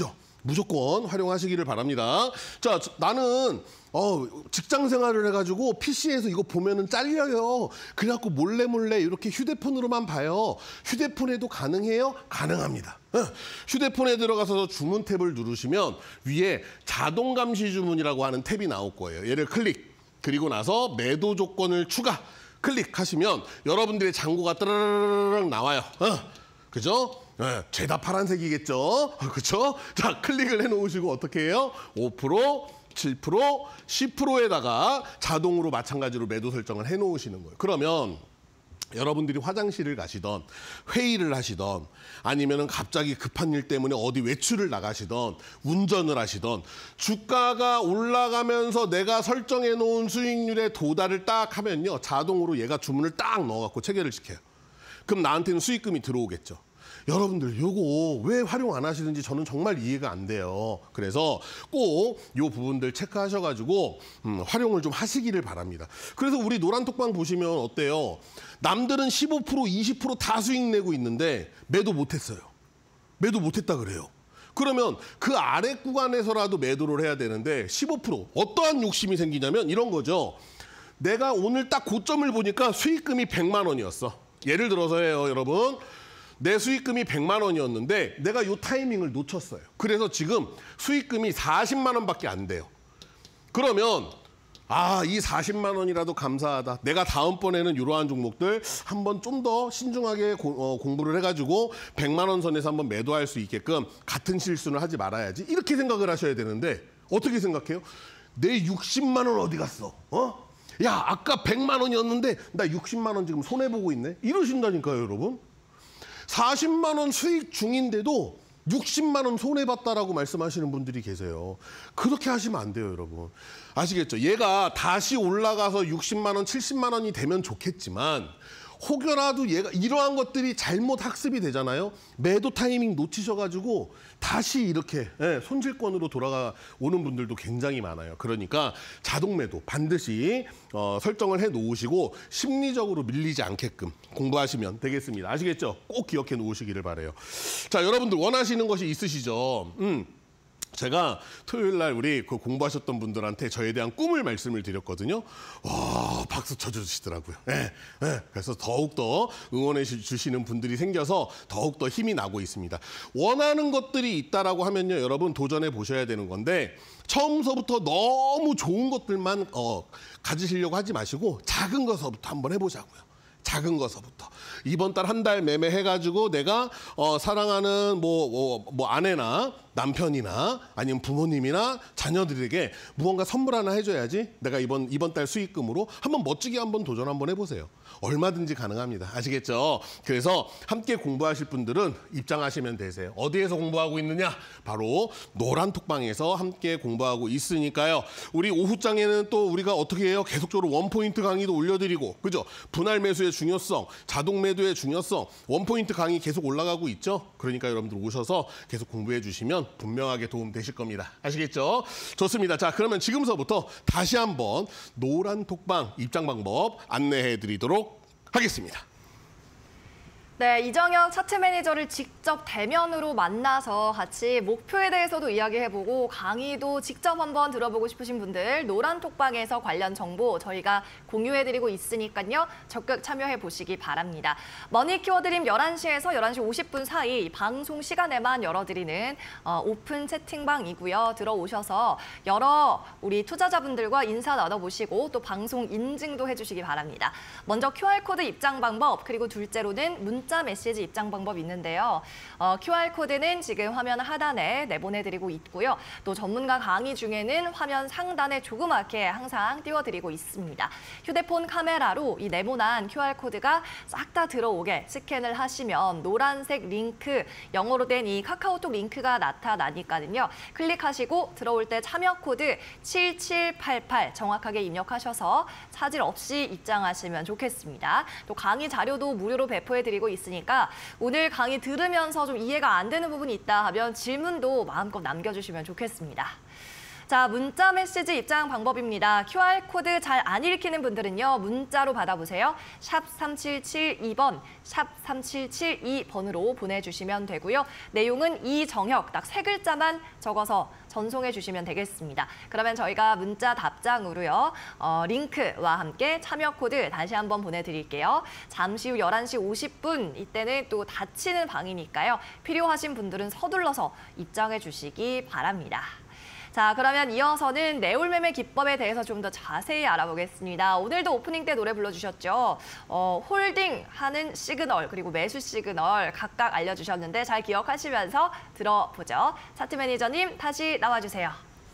무조건 활용하시기를 바랍니다. 자, 나는 어, 직장 생활을 해가지고 피씨에서 이거 보면은 잘려요. 그래갖고 몰래 몰래 이렇게 휴대폰으로만 봐요. 휴대폰에도 가능해요? 가능합니다. 휴대폰에 들어가서 주문 탭을 누르시면 위에 자동 감시 주문이라고 하는 탭이 나올 거예요. 얘를 클릭. 그리고 나서 매도 조건을 추가. 클릭하시면 여러분들의 잔고가 따르르르 나와요. 어, 그죠? 네, 죄다 파란색이겠죠? 그렇죠? 자, 클릭을 해놓으시고 어떻게 해요? 오 퍼센트, 칠 퍼센트, 십 퍼센트에다가 자동으로 마찬가지로 매도 설정을 해놓으시는 거예요. 그러면 여러분들이 화장실을 가시던 회의를 하시던 아니면은 갑자기 급한 일 때문에 어디 외출을 나가시던 운전을 하시던 주가가 올라가면서 내가 설정해 놓은 수익률에 도달을 딱 하면요. 자동으로 얘가 주문을 딱 넣어갖고 체결을 시켜요. 그럼 나한테는 수익금이 들어오겠죠. 여러분들 요거 왜 활용 안 하시는지 저는 정말 이해가 안 돼요. 그래서 꼭 요 부분들 체크하셔가지고 음, 활용을 좀 하시기를 바랍니다. 그래서 우리 노란톡방 보시면 어때요? 남들은 십오 퍼센트, 이십 퍼센트 다 수익 내고 있는데 매도 못했어요. 매도 못했다 그래요. 그러면 그 아래 구간에서라도 매도를 해야 되는데 십오 퍼센트 어떠한 욕심이 생기냐면 이런 거죠. 내가 오늘 딱 고점을 보니까 수익금이 백만 원이었어. 예를 들어서예요, 여러분. 내 수익금이 백만 원이었는데 내가 이 타이밍을 놓쳤어요. 그래서 지금 수익금이 사십만 원밖에 안 돼요. 그러면 아, 이 사십만 원이라도 감사하다. 내가 다음번에는 이러한 종목들 한번 좀 더 신중하게 고, 어, 공부를 해가지고 백만 원 선에서 한번 매도할 수 있게끔 같은 실수는 하지 말아야지. 이렇게 생각을 하셔야 되는데 어떻게 생각해요? 내 육십만 원 어디 갔어? 어? 야, 아까 백만 원이었는데 나 육십만 원 지금 손해보고 있네? 이러신다니까요, 여러분. 사십만 원 수익 중인데도 육십만 원 손해봤다라고 말씀하시는 분들이 계세요. 그렇게 하시면 안 돼요, 여러분. 아시겠죠? 얘가 다시 올라가서 육십만 원, 칠십만 원이 되면 좋겠지만 혹여라도 얘가 이러한 것들이 잘못 학습이 되잖아요. 매도 타이밍 놓치셔가지고 다시 이렇게 예, 손실권으로 돌아오는 분들도 굉장히 많아요. 그러니까 자동 매도 반드시 어, 설정을 해놓으시고 심리적으로 밀리지 않게끔 공부하시면 되겠습니다. 아시겠죠? 꼭 기억해 놓으시기를 바라요. 자, 여러분들 원하시는 것이 있으시죠? 음. 제가 토요일 날 우리 그 공부하셨던 분들한테 저에 대한 꿈을 말씀을 드렸거든요. 와, 박수 쳐주시더라고요. 예, 예. 그래서 더욱더 응원해 주시는 분들이 생겨서 더욱더 힘이 나고 있습니다. 원하는 것들이 있다라고 하면요, 여러분 도전해 보셔야 되는 건데 처음서부터 너무 좋은 것들만 어, 가지시려고 하지 마시고 작은 것서부터 한번 해보자고요. 작은 것서부터. 이번 달 한 달 매매해가지고 내가 어, 사랑하는 뭐, 뭐, 뭐 아내나 남편이나 아니면 부모님이나 자녀들에게 무언가 선물 하나 해줘야지 내가 이번, 이번 달 수익금으로 한번 멋지게 한번 도전 한번 해보세요. 얼마든지 가능합니다. 아시겠죠? 그래서 함께 공부하실 분들은 입장하시면 되세요. 어디에서 공부하고 있느냐? 바로 노란톡방에서 함께 공부하고 있으니까요. 우리 오후장에는 또 우리가 어떻게 해요? 계속적으로 원포인트 강의도 올려드리고, 그죠? 분할 매수의 중요성, 자동 매도의 중요성, 원포인트 강의 계속 올라가고 있죠? 그러니까 여러분들 오셔서 계속 공부해 주시면 분명하게 도움 되실 겁니다. 아시겠죠? 좋습니다. 자, 그러면 지금서부터 다시 한번 노란톡방 입장 방법 안내해 드리도록 하겠습니다. 네, 이정혁 차트 매니저를 직접 대면으로 만나서 같이 목표에 대해서도 이야기해보고 강의도 직접 한번 들어보고 싶으신 분들 노란톡방에서 관련 정보 저희가 공유해드리고 있으니까요. 적극 참여해보시기 바랍니다. 머니 키워드림 열한 시에서 열한 시 오십 분 사이 방송 시간에만 열어드리는 어, 오픈 채팅방이고요. 들어오셔서 여러 우리 투자자분들과 인사 나눠보시고 또 방송 인증도 해주시기 바랍니다. 먼저 큐알코드 입장 방법, 그리고 둘째로는 문자 메시지 입장 방법이 있는데요. 어, 큐알코드는 지금 화면 하단에 내보내드리고 있고요. 또 전문가 강의 중에는 화면 상단에 조그맣게 항상 띄워드리고 있습니다. 휴대폰 카메라로 이 네모난 큐알코드가 싹 다 들어오게 스캔을 하시면 노란색 링크, 영어로 된 이 카카오톡 링크가 나타나니까요. 클릭하시고 들어올 때 참여 코드 칠칠팔팔 정확하게 입력하셔서 차질 없이 입장하시면 좋겠습니다. 또 강의 자료도 무료로 배포해드리고 있으니까 오늘 강의 들으면서 좀 이해가 안 되는 부분이 있다 하면 질문도 마음껏 남겨주시면 좋겠습니다. 자, 문자 메시지 입장 방법입니다. 큐알코드 잘 안 읽히는 분들은요. 문자로 받아보세요. 샵 삼칠칠이 번, 샵 삼칠칠이 번으로 보내주시면 되고요. 내용은 이정혁, 딱 세 글자만 적어서 전송해 주시면 되겠습니다. 그러면 저희가 문자 답장으로요. 어, 링크와 함께 참여 코드 다시 한번 보내드릴게요. 잠시 후 열한 시 오십 분, 이때는 또 닫히는 방이니까요. 필요하신 분들은 서둘러서 입장해 주시기 바랍니다. 자, 그러면 이어서는 내올매매 기법에 대해서 좀 더 자세히 알아보겠습니다. 오늘도 오프닝 때 노래 불러주셨죠. 어, 홀딩하는 시그널 그리고 매수 시그널 각각 알려주셨는데 잘 기억하시면서 들어보죠. 차트 매니저님 다시 나와주세요.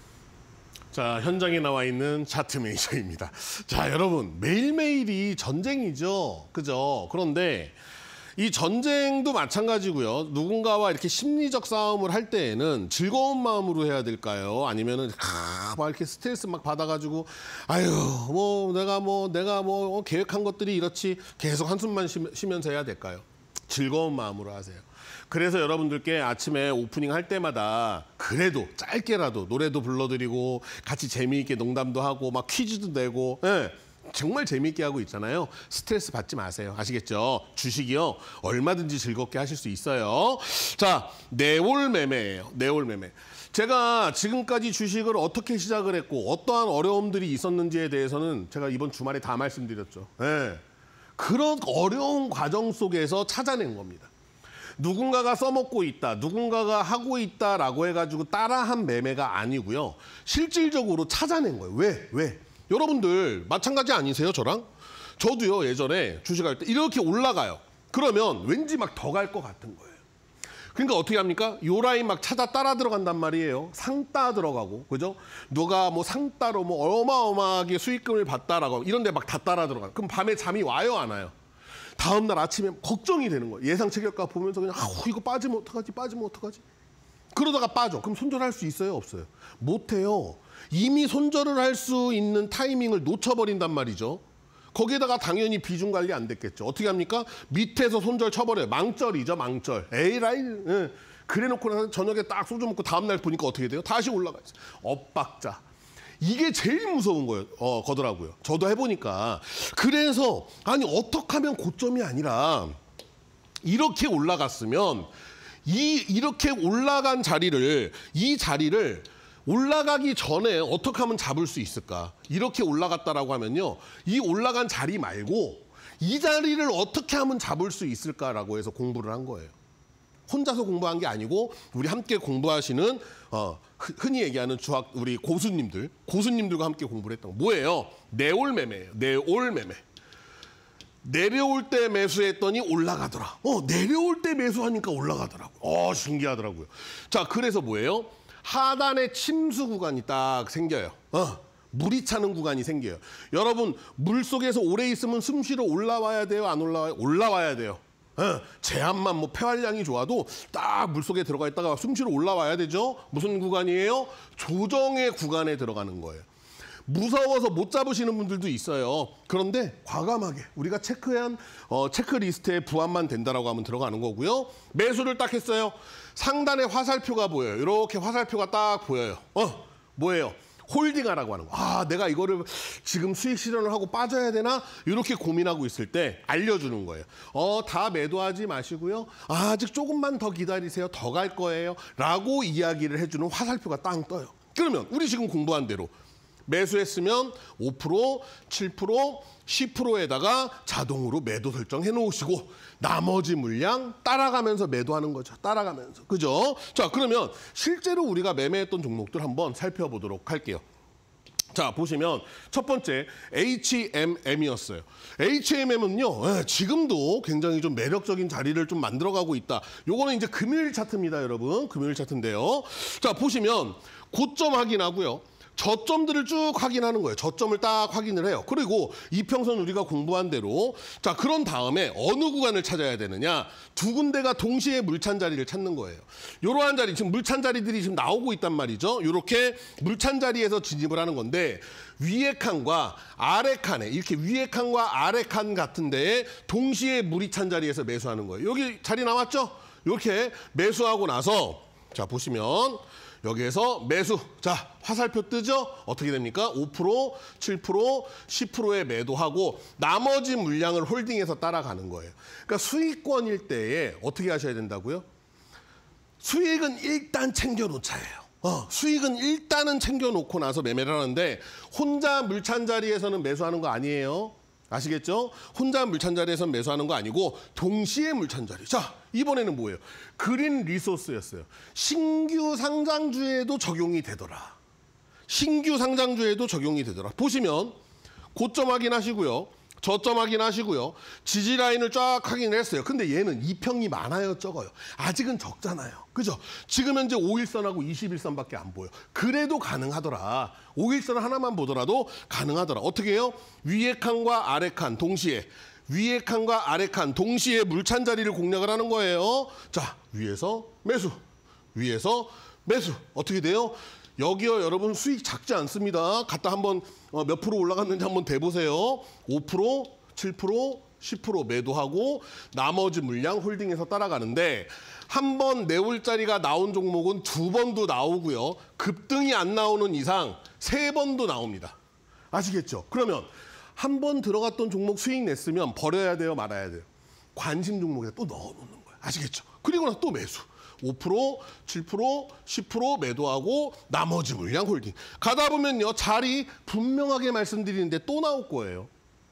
자, 현장에 나와 있는 차트 매니저입니다. 자, 여러분 매일매일이 전쟁이죠. 그죠? 그런데 이 전쟁도 마찬가지고요. 누군가와 이렇게 심리적 싸움을 할 때에는 즐거운 마음으로 해야 될까요? 아니면은 아, 막 이렇게 스트레스 막 받아가지고 아유 뭐 내가 뭐 내가 뭐 계획한 것들이 이렇지 계속 한숨만 쉬면서 해야 될까요? 즐거운 마음으로 하세요. 그래서 여러분들께 아침에 오프닝 할 때마다 그래도 짧게라도 노래도 불러드리고 같이 재미있게 농담도 하고 막 퀴즈도 내고 예. 정말 재미있게 하고 있잖아요. 스트레스 받지 마세요. 아시겠죠? 주식이요. 얼마든지 즐겁게 하실 수 있어요. 자, 내올 매매예요. 내올 매매. 제가 지금까지 주식을 어떻게 시작을 했고 어떠한 어려움들이 있었는지에 대해서는 제가 이번 주말에 다 말씀드렸죠. 네. 그런 어려운 과정 속에서 찾아낸 겁니다. 누군가가 써먹고 있다, 누군가가 하고 있다라고 해가지고 따라한 매매가 아니고요. 실질적으로 찾아낸 거예요. 왜? 왜? 여러분들 마찬가지 아니세요, 저랑? 저도요, 예전에 주식할 때 이렇게 올라가요. 그러면 왠지 막 더 갈 것 같은 거예요. 그러니까 어떻게 합니까? 요 라인 막 찾아 따라 들어간단 말이에요. 상따 들어가고, 그죠? 누가 뭐 상따로 뭐 어마어마하게 수익금을 받다라고 이런 데 막 다 따라 들어가요. 그럼 밤에 잠이 와요, 안 와요? 다음 날 아침에 걱정이 되는 거예요. 예상 체결가 보면서 그냥 아우 이거 빠지면 어떡하지? 빠지면 어떡하지? 그러다가 빠져. 그럼 손절할 수 있어요, 없어요? 못해요. 이미 손절을 할 수 있는 타이밍을 놓쳐버린단 말이죠. 거기에다가 당연히 비중 관리 안 됐겠죠. 어떻게 합니까? 밑에서 손절 쳐버려요. 망절이죠, 망절. 에이 라인. 예. 그래놓고 나서 저녁에 딱 소주 먹고 다음날 보니까 어떻게 돼요? 다시 올라가 있어요. 엇박자. 이게 제일 무서운 거예요. 어, 거더라고요. 저도 해보니까. 그래서 아니 어떻게 하면 고점이 아니라 이렇게 올라갔으면 이 이렇게 올라간 자리를 이 자리를 올라가기 전에 어떻게 하면 잡을 수 있을까? 이렇게 올라갔다라고 하면요. 이 올라간 자리 말고 이 자리를 어떻게 하면 잡을 수 있을까라고 해서 공부를 한 거예요. 혼자서 공부한 게 아니고 우리 함께 공부하시는 어, 흔히 얘기하는 주학 우리 고수님들, 고수님들과 함께 공부를 했던 거. 뭐예요? 내올 매매예요. 내올 매매. 내려올 때 매수했더니 올라가더라. 어, 내려올 때 매수하니까 올라가더라고요. 어, 신기하더라고요. 자, 그래서 뭐예요? 하단에 침수 구간이 딱 생겨요. 어, 물이 차는 구간이 생겨요. 여러분, 물속에서 오래 있으면 숨 쉬러 올라와야 돼요? 안 올라와요? 올라와야 돼요. 어, 제한만 뭐 폐활량이 좋아도 딱 물속에 들어가 있다가 숨 쉬러 올라와야 되죠? 무슨 구간이에요? 조정의 구간에 들어가는 거예요. 무서워서 못 잡으시는 분들도 있어요. 그런데 과감하게 우리가 체크한 어, 체크리스트에 부합만 된다라고 하면 들어가는 거고요. 매수를 딱 했어요. 상단에 화살표가 보여요. 이렇게 화살표가 딱 보여요. 어, 뭐예요? 홀딩하라고 하는 거. 아, 내가 이거를 지금 수익 실현을 하고 빠져야 되나? 이렇게 고민하고 있을 때 알려주는 거예요. 어, 다 매도하지 마시고요. 아, 아직 조금만 더 기다리세요. 더 갈 거예요. 라고 이야기를 해주는 화살표가 딱 떠요. 그러면 우리 지금 공부한 대로 매수했으면 오 퍼센트, 칠 퍼센트, 십 퍼센트에다가 자동으로 매도 설정해 놓으시고 나머지 물량 따라가면서 매도하는 거죠. 따라가면서. 그죠? 자, 그러면 실제로 우리가 매매했던 종목들 한번 살펴보도록 할게요. 자, 보시면 첫 번째 에이치 엠 엠이었어요. 에이치 엠 엠은요, 지금도 굉장히 좀 매력적인 자리를 좀 만들어가고 있다. 요거는 이제 금요일 차트입니다, 여러분. 금요일 차트인데요. 자, 보시면 고점 확인하고요. 저점들을 쭉 확인하는 거예요. 저점을 딱 확인을 해요. 그리고 이평선 우리가 공부한 대로 자, 그런 다음에 어느 구간을 찾아야 되느냐. 두 군데가 동시에 물찬 자리를 찾는 거예요. 이러한 자리, 지금 물찬 자리들이 지금 나오고 있단 말이죠. 이렇게 물찬 자리에서 진입을 하는 건데 위에 칸과 아래 칸에 이렇게 위에 칸과 아래 칸 같은 데에 동시에 물이 찬 자리에서 매수하는 거예요. 여기 자리 나왔죠? 이렇게 매수하고 나서 자, 보시면 여기에서 매수. 자, 화살표 뜨죠? 어떻게 됩니까? 오 퍼센트, 칠 퍼센트, 십 퍼센트의 매도하고 나머지 물량을 홀딩해서 따라가는 거예요. 그러니까 수익권일 때에 어떻게 하셔야 된다고요? 수익은 일단 챙겨놓자예요. 어, 수익은 일단은 챙겨놓고 나서 매매를 하는데 혼자 물찬 자리에서는 매수하는 거 아니에요. 아시겠죠? 혼자 물찬 자리에서는 매수하는 거 아니고 동시에 물찬 자리. 자, 이번에는 뭐예요? 그린 리소스였어요. 신규 상장주에도 적용이 되더라. 신규 상장주에도 적용이 되더라. 보시면 고점 확인하시고요. 저점 확인하시고요. 지지 라인을 쫙 확인을 했어요. 근데 얘는 이평이 많아요, 적어요? 아직은 적잖아요. 그죠? 지금 현재 오일선하고 이십일선밖에 안 보여. 그래도 가능하더라. 오일선 하나만 보더라도 가능하더라. 어떻게 해요? 위에 칸과 아래 칸 동시에. 위에 칸과 아래 칸 동시에 물찬 자리를 공략을 하는 거예요. 자, 위에서 매수. 위에서 매수. 어떻게 돼요? 여기요, 여러분 수익 작지 않습니다. 갖다 한번 어, 몇 프로 올라갔는지 한번 대보세요. 오 퍼센트, 칠 퍼센트, 십 퍼센트 매도하고 나머지 물량 홀딩해서 따라가는데 한 번 내올 자리가 나온 종목은 두 번도 나오고요. 급등이 안 나오는 이상 세 번도 나옵니다. 아시겠죠? 그러면 한 번 들어갔던 종목 수익 냈으면 버려야 돼요, 말아야 돼요? 관심 종목에 또 넣어놓는 거예요. 아시겠죠? 그리고 나서 또 매수. 오 퍼센트, 칠 퍼센트, 십 퍼센트 매도하고 나머지 물량 홀딩. 가다 보면요. 자리 분명하게 말씀드리는데 또 나올 거예요.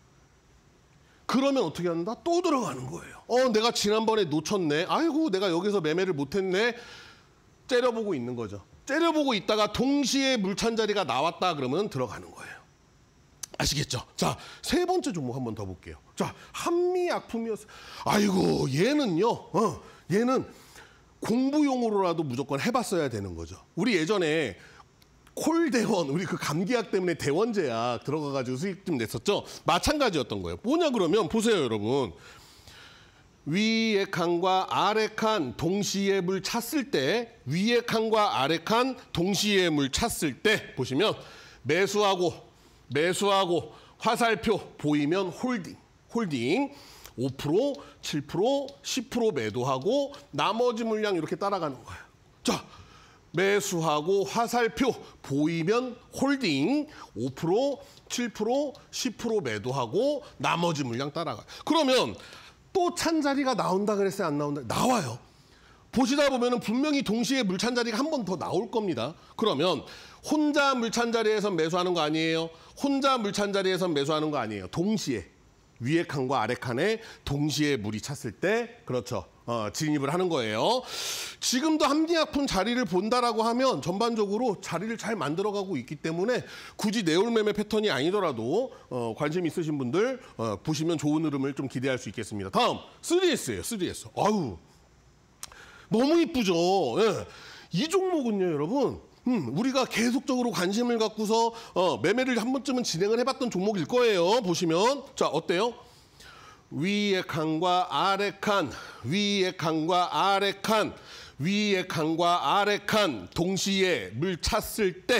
그러면 어떻게 한다? 또 들어가는 거예요. 어, 내가 지난번에 놓쳤네. 아이고, 내가 여기서 매매를 못했네. 째려보고 있는 거죠. 째려보고 있다가 동시에 물찬 자리가 나왔다 그러면 들어가는 거예요. 아시겠죠? 자, 세 번째 종목 한번 더 볼게요. 자, 한미약품이었어요. 아이고, 얘는요. 어, 얘는 공부용으로라도 무조건 해봤어야 되는 거죠. 우리 예전에 콜대원, 우리 그 감기약 때문에 대원제약 들어가가지고 수익 좀 냈었죠. 마찬가지였던 거예요. 뭐냐 그러면 보세요, 여러분. 위에 칸과 아래 칸 동시에 물 찼을 때, 위에 칸과 아래 칸 동시에 물 찼을 때 보시면 매수하고 매수하고 화살표 보이면 홀딩, 홀딩. 오 퍼센트, 칠 퍼센트, 십 퍼센트 매도하고 나머지 물량 이렇게 따라가는 거예요. 자, 매수하고 화살표 보이면 홀딩 오 퍼센트, 칠 퍼센트, 십 퍼센트 매도하고 나머지 물량 따라가요. 그러면 또 찬 자리가 나온다 그랬어요? 안 나온다? 나와요. 보시다 보면은 분명히 동시에 물찬 자리가 한 번 더 나올 겁니다. 그러면 혼자 물찬 자리에서 매수하는 거 아니에요? 혼자 물찬 자리에서 매수하는 거 아니에요? 동시에. 위에 칸과 아래 칸에 동시에 물이 찼을 때 그렇죠. 어, 진입을 하는 거예요. 지금도 한미약품 자리를 본다라고 하면 전반적으로 자리를 잘 만들어가고 있기 때문에 굳이 내올 매매 패턴이 아니더라도 어, 관심 있으신 분들 어, 보시면 좋은 흐름을 좀 기대할 수 있겠습니다. 다음 쓰리에스예요. 쓰리에스. 아유, 너무 이쁘죠. 예. 이 종목은요, 여러분. 음, 우리가 계속적으로 관심을 갖고서 어, 매매를 한 번쯤은 진행을 해봤던 종목일 거예요. 보시면 자, 어때요? 위에 칸과 아래 칸, 위에 칸과 아래 칸, 위에 칸과 아래 칸 동시에 물 찼을 때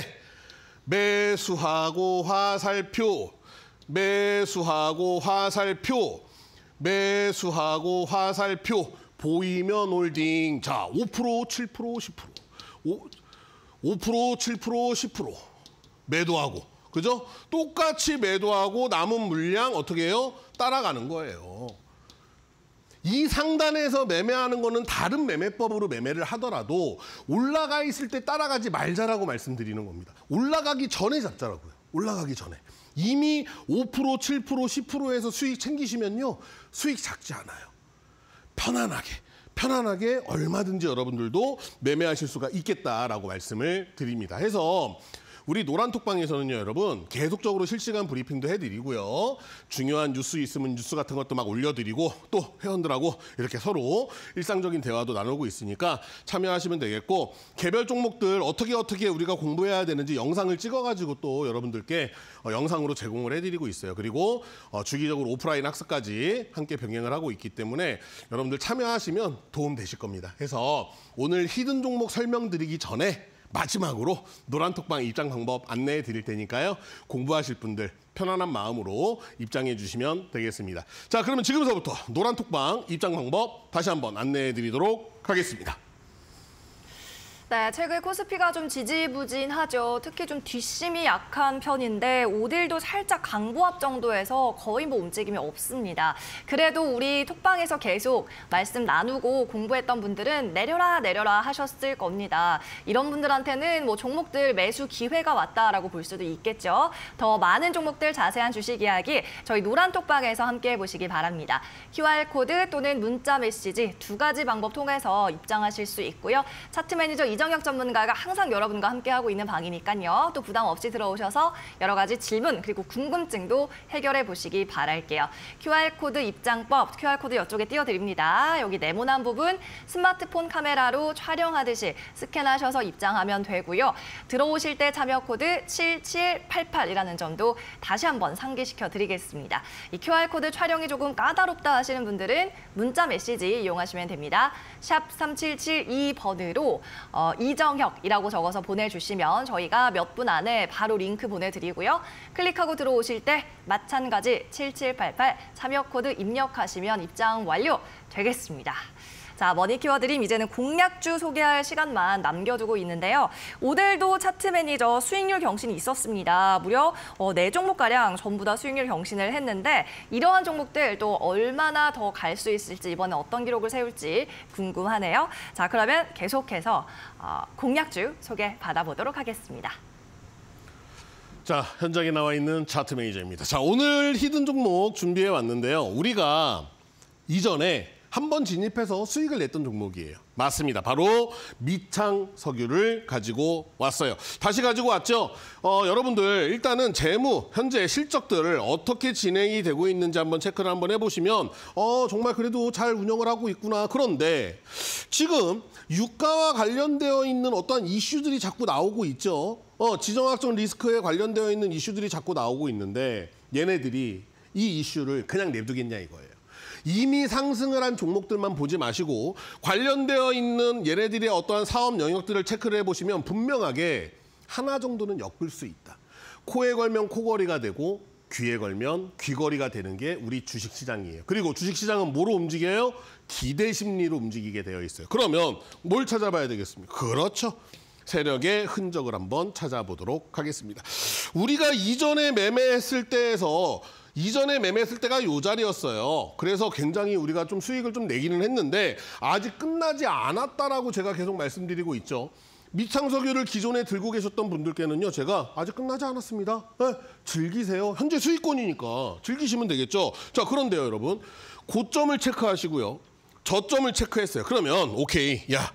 매수하고 화살표, 매수하고 화살표, 매수하고 화살표 보이면 홀딩. 자, 오 퍼센트, 칠 퍼센트, 십 퍼센트. 오, 오 퍼센트, 칠 퍼센트, 십 퍼센트 매도하고, 그죠? 똑같이 매도하고 남은 물량 어떻게 해요? 따라가는 거예요. 이 상단에서 매매하는 거는 다른 매매법으로 매매를 하더라도 올라가 있을 때 따라가지 말자라고 말씀드리는 겁니다. 올라가기 전에 잡자라고요. 올라가기 전에. 이미 오 퍼센트, 칠 퍼센트, 십 퍼센트에서 수익 챙기시면요. 수익 작지 않아요. 편안하게. 편안하게 얼마든지 여러분들도 매매하실 수가 있겠다라고 말씀을 드립니다. 해서 우리 노란톡방에서는요, 여러분 계속적으로 실시간 브리핑도 해드리고요. 중요한 뉴스 있으면 뉴스 같은 것도 막 올려드리고 또 회원들하고 이렇게 서로 일상적인 대화도 나누고 있으니까 참여하시면 되겠고 개별 종목들 어떻게 어떻게 우리가 공부해야 되는지 영상을 찍어가지고 또 여러분들께 어, 영상으로 제공을 해드리고 있어요. 그리고 어, 주기적으로 오프라인 학습까지 함께 병행을 하고 있기 때문에 여러분들 참여하시면 도움 되실 겁니다. 해서 오늘 히든 종목 설명드리기 전에 마지막으로 노란톡방 입장 방법 안내해 드릴 테니까요. 공부하실 분들 편안한 마음으로 입장해 주시면 되겠습니다. 자, 그러면 지금서부터 노란톡방 입장 방법 다시 한번 안내해 드리도록 하겠습니다. 네, 최근 코스피가 좀 지지부진하죠. 특히 좀 뒷심이 약한 편인데 오늘도 살짝 강보합 정도에서 거의 뭐 움직임이 없습니다. 그래도 우리 톡방에서 계속 말씀 나누고 공부했던 분들은 내려라 내려라 하셨을 겁니다. 이런 분들한테는 뭐 종목들 매수 기회가 왔다라고 볼 수도 있겠죠. 더 많은 종목들 자세한 주식 이야기 저희 노란 톡방에서 함께 해보시기 바랍니다. 큐알코드 또는 문자 메시지 두 가지 방법 통해서 입장하실 수 있고요. 차트 매니저 이정혁 전문가가 항상 여러분과 함께하고 있는 방이니까요. 또 부담 없이 들어오셔서 여러 가지 질문 그리고 궁금증도 해결해 보시기 바랄게요. 큐알코드 입장법, 큐알코드 이쪽에 띄워드립니다. 여기 네모난 부분 스마트폰 카메라로 촬영하듯이 스캔하셔서 입장하면 되고요. 들어오실 때 참여 코드 칠칠팔팔이라는 점도 다시 한번 상기시켜 드리겠습니다. 이 큐알코드 촬영이 조금 까다롭다 하시는 분들은 문자 메시지 이용하시면 됩니다. 샵 삼칠칠이 번으로 어, 이정혁이라고 적어서 보내주시면 저희가 몇 분 안에 바로 링크 보내드리고요. 클릭하고 들어오실 때 마찬가지 칠칠팔팔 참여 코드 입력하시면 입장 완료 되겠습니다. 자, 머니 키워드림 이제는 공략주 소개할 시간만 남겨두고 있는데요. 오늘도 차트 매니저 수익률 경신이 있었습니다. 무려 어, 네 종목가량 전부 다 수익률 경신을 했는데 이러한 종목들 또 얼마나 더 갈 수 있을지 이번에 어떤 기록을 세울지 궁금하네요. 자, 그러면 계속해서 어, 공략주 소개 받아보도록 하겠습니다. 자, 현장에 나와 있는 차트 매니저입니다. 자, 오늘 히든 종목 준비해 왔는데요. 우리가 이전에 한번 진입해서 수익을 냈던 종목이에요. 맞습니다. 바로 미창 석유를 가지고 왔어요. 다시 가지고 왔죠. 어, 여러분들 일단은 재무, 현재 실적들을 어떻게 진행이 되고 있는지 한번 체크를 한번 해보시면 어, 정말 그래도 잘 운영을 하고 있구나. 그런데 지금 유가와 관련되어 있는 어떠한 이슈들이 자꾸 나오고 있죠. 어, 지정학적 리스크에 관련되어 있는 이슈들이 자꾸 나오고 있는데 얘네들이 이 이슈를 그냥 내두겠냐 이거예요. 이미 상승을 한 종목들만 보지 마시고 관련되어 있는 얘네들의 어떠한 사업 영역들을 체크를 해보시면 분명하게 하나 정도는 엮을 수 있다. 코에 걸면 코걸이가 되고 귀에 걸면 귀걸이가 되는 게 우리 주식시장이에요. 그리고 주식시장은 뭐로 움직여요? 기대 심리로 움직이게 되어 있어요. 그러면 뭘 찾아봐야 되겠습니까? 그렇죠. 세력의 흔적을 한번 찾아보도록 하겠습니다. 우리가 이전에 매매했을 때에서 이전에 매매했을 때가 이 자리였어요. 그래서 굉장히 우리가 좀 수익을 좀 내기는 했는데 아직 끝나지 않았다라고 제가 계속 말씀드리고 있죠. 미창석유를 기존에 들고 계셨던 분들께는요. 제가 아직 끝나지 않았습니다. 네, 즐기세요. 현재 수익권이니까 즐기시면 되겠죠. 자, 그런데요, 여러분. 고점을 체크하시고요. 저점을 체크했어요. 그러면 오케이. 야.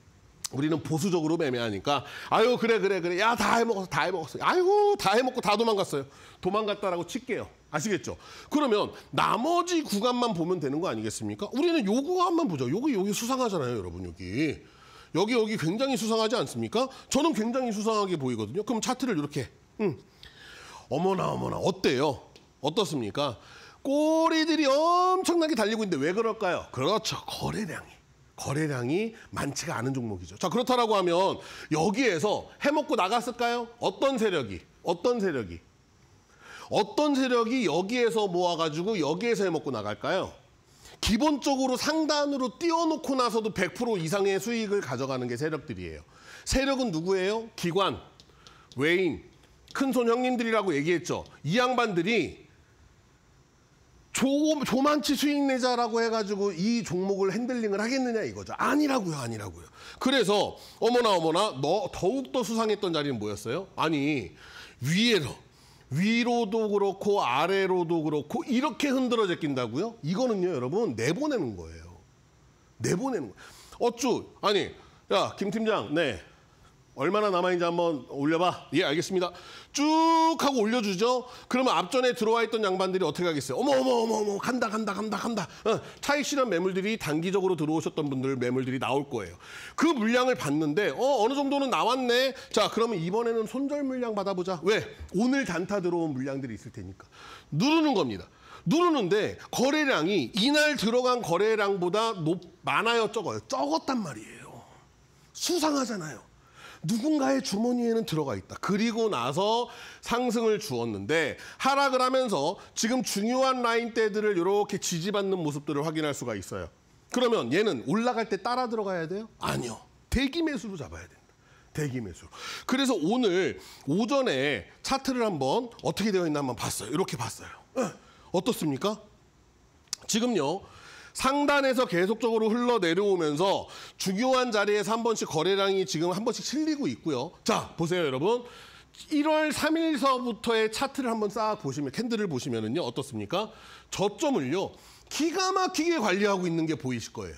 우리는 보수적으로 매매하니까 아유 그래 그래 그래 야 다 해먹었어 다 해먹었어 아이고 다 해먹고 다 도망갔어요. 도망갔다라고 칠게요. 아시겠죠? 그러면 나머지 구간만 보면 되는 거 아니겠습니까? 우리는 요 구간만 보죠. 여기 여기 수상하잖아요, 여러분. 여기 여기 여기 굉장히 수상하지 않습니까? 저는 굉장히 수상하게 보이거든요. 그럼 차트를 이렇게 음. 어머나 어머나 어때요? 어떻습니까? 꼬리들이 엄청나게 달리고 있는데 왜 그럴까요? 그렇죠. 거래량이. 거래량이 많지가 않은 종목이죠. 자, 그렇다라고 하면 여기에서 해먹고 나갔을까요? 어떤 세력이? 어떤 세력이? 어떤 세력이 여기에서 모아가지고 여기에서 해먹고 나갈까요? 기본적으로 상단으로 띄워놓고 나서도 백 퍼센트 이상의 수익을 가져가는 게 세력들이에요. 세력은 누구예요? 기관, 외인, 큰손 형님들이라고 얘기했죠. 이 양반들이 조, 조만치 수익 내자라고 해가지고 이 종목을 핸들링을 하겠느냐 이거죠. 아니라고요, 아니라고요. 그래서 어머나 어머나 너 더욱더 수상했던 자리는 뭐였어요? 아니 위에로, 위로도 그렇고 아래로도 그렇고 이렇게 흔들어 제낀다고요? 이거는요, 여러분 내보내는 거예요. 내보내는 거예요. 어쭈, 아니 야, 김 팀장, 네. 얼마나 남아있는지 한번 올려봐. 예, 알겠습니다. 쭉 하고 올려주죠. 그러면 앞전에 들어와 있던 양반들이 어떻게 하겠어요? 어머 어머 어머 어머 간다 간다 간다 간다. 어, 차익 실현 매물들이 단기적으로 들어오셨던 분들 매물들이 나올 거예요. 그 물량을 봤는데 어, 어느 정도는 나왔네. 자, 그러면 이번에는 손절 물량 받아보자. 왜? 오늘 단타 들어온 물량들이 있을 테니까. 누르는 겁니다. 누르는데 거래량이 이날 들어간 거래량보다 높, 많아요, 적어요? 적었단 말이에요. 수상하잖아요. 누군가의 주머니에는 들어가 있다. 그리고 나서 상승을 주었는데 하락을 하면서 지금 중요한 라인대들을 이렇게 지지받는 모습들을 확인할 수가 있어요. 그러면 얘는 올라갈 때 따라 들어가야 돼요? 아니요. 대기 매수로 잡아야 된다. 대기 매수. 그래서 오늘 오전에 차트를 한번 어떻게 되어 있나 한번 봤어요. 이렇게 봤어요. 어떻습니까? 지금요. 상단에서 계속적으로 흘러내려오면서 중요한 자리에서 한 번씩 거래량이 지금 한 번씩 실리고 있고요. 자, 보세요, 여러분. 일월 삼일서부터의 차트를 한번 싹 보시면, 캔들을 보시면은요, 어떻습니까? 저점을요, 기가 막히게 관리하고 있는 게 보이실 거예요.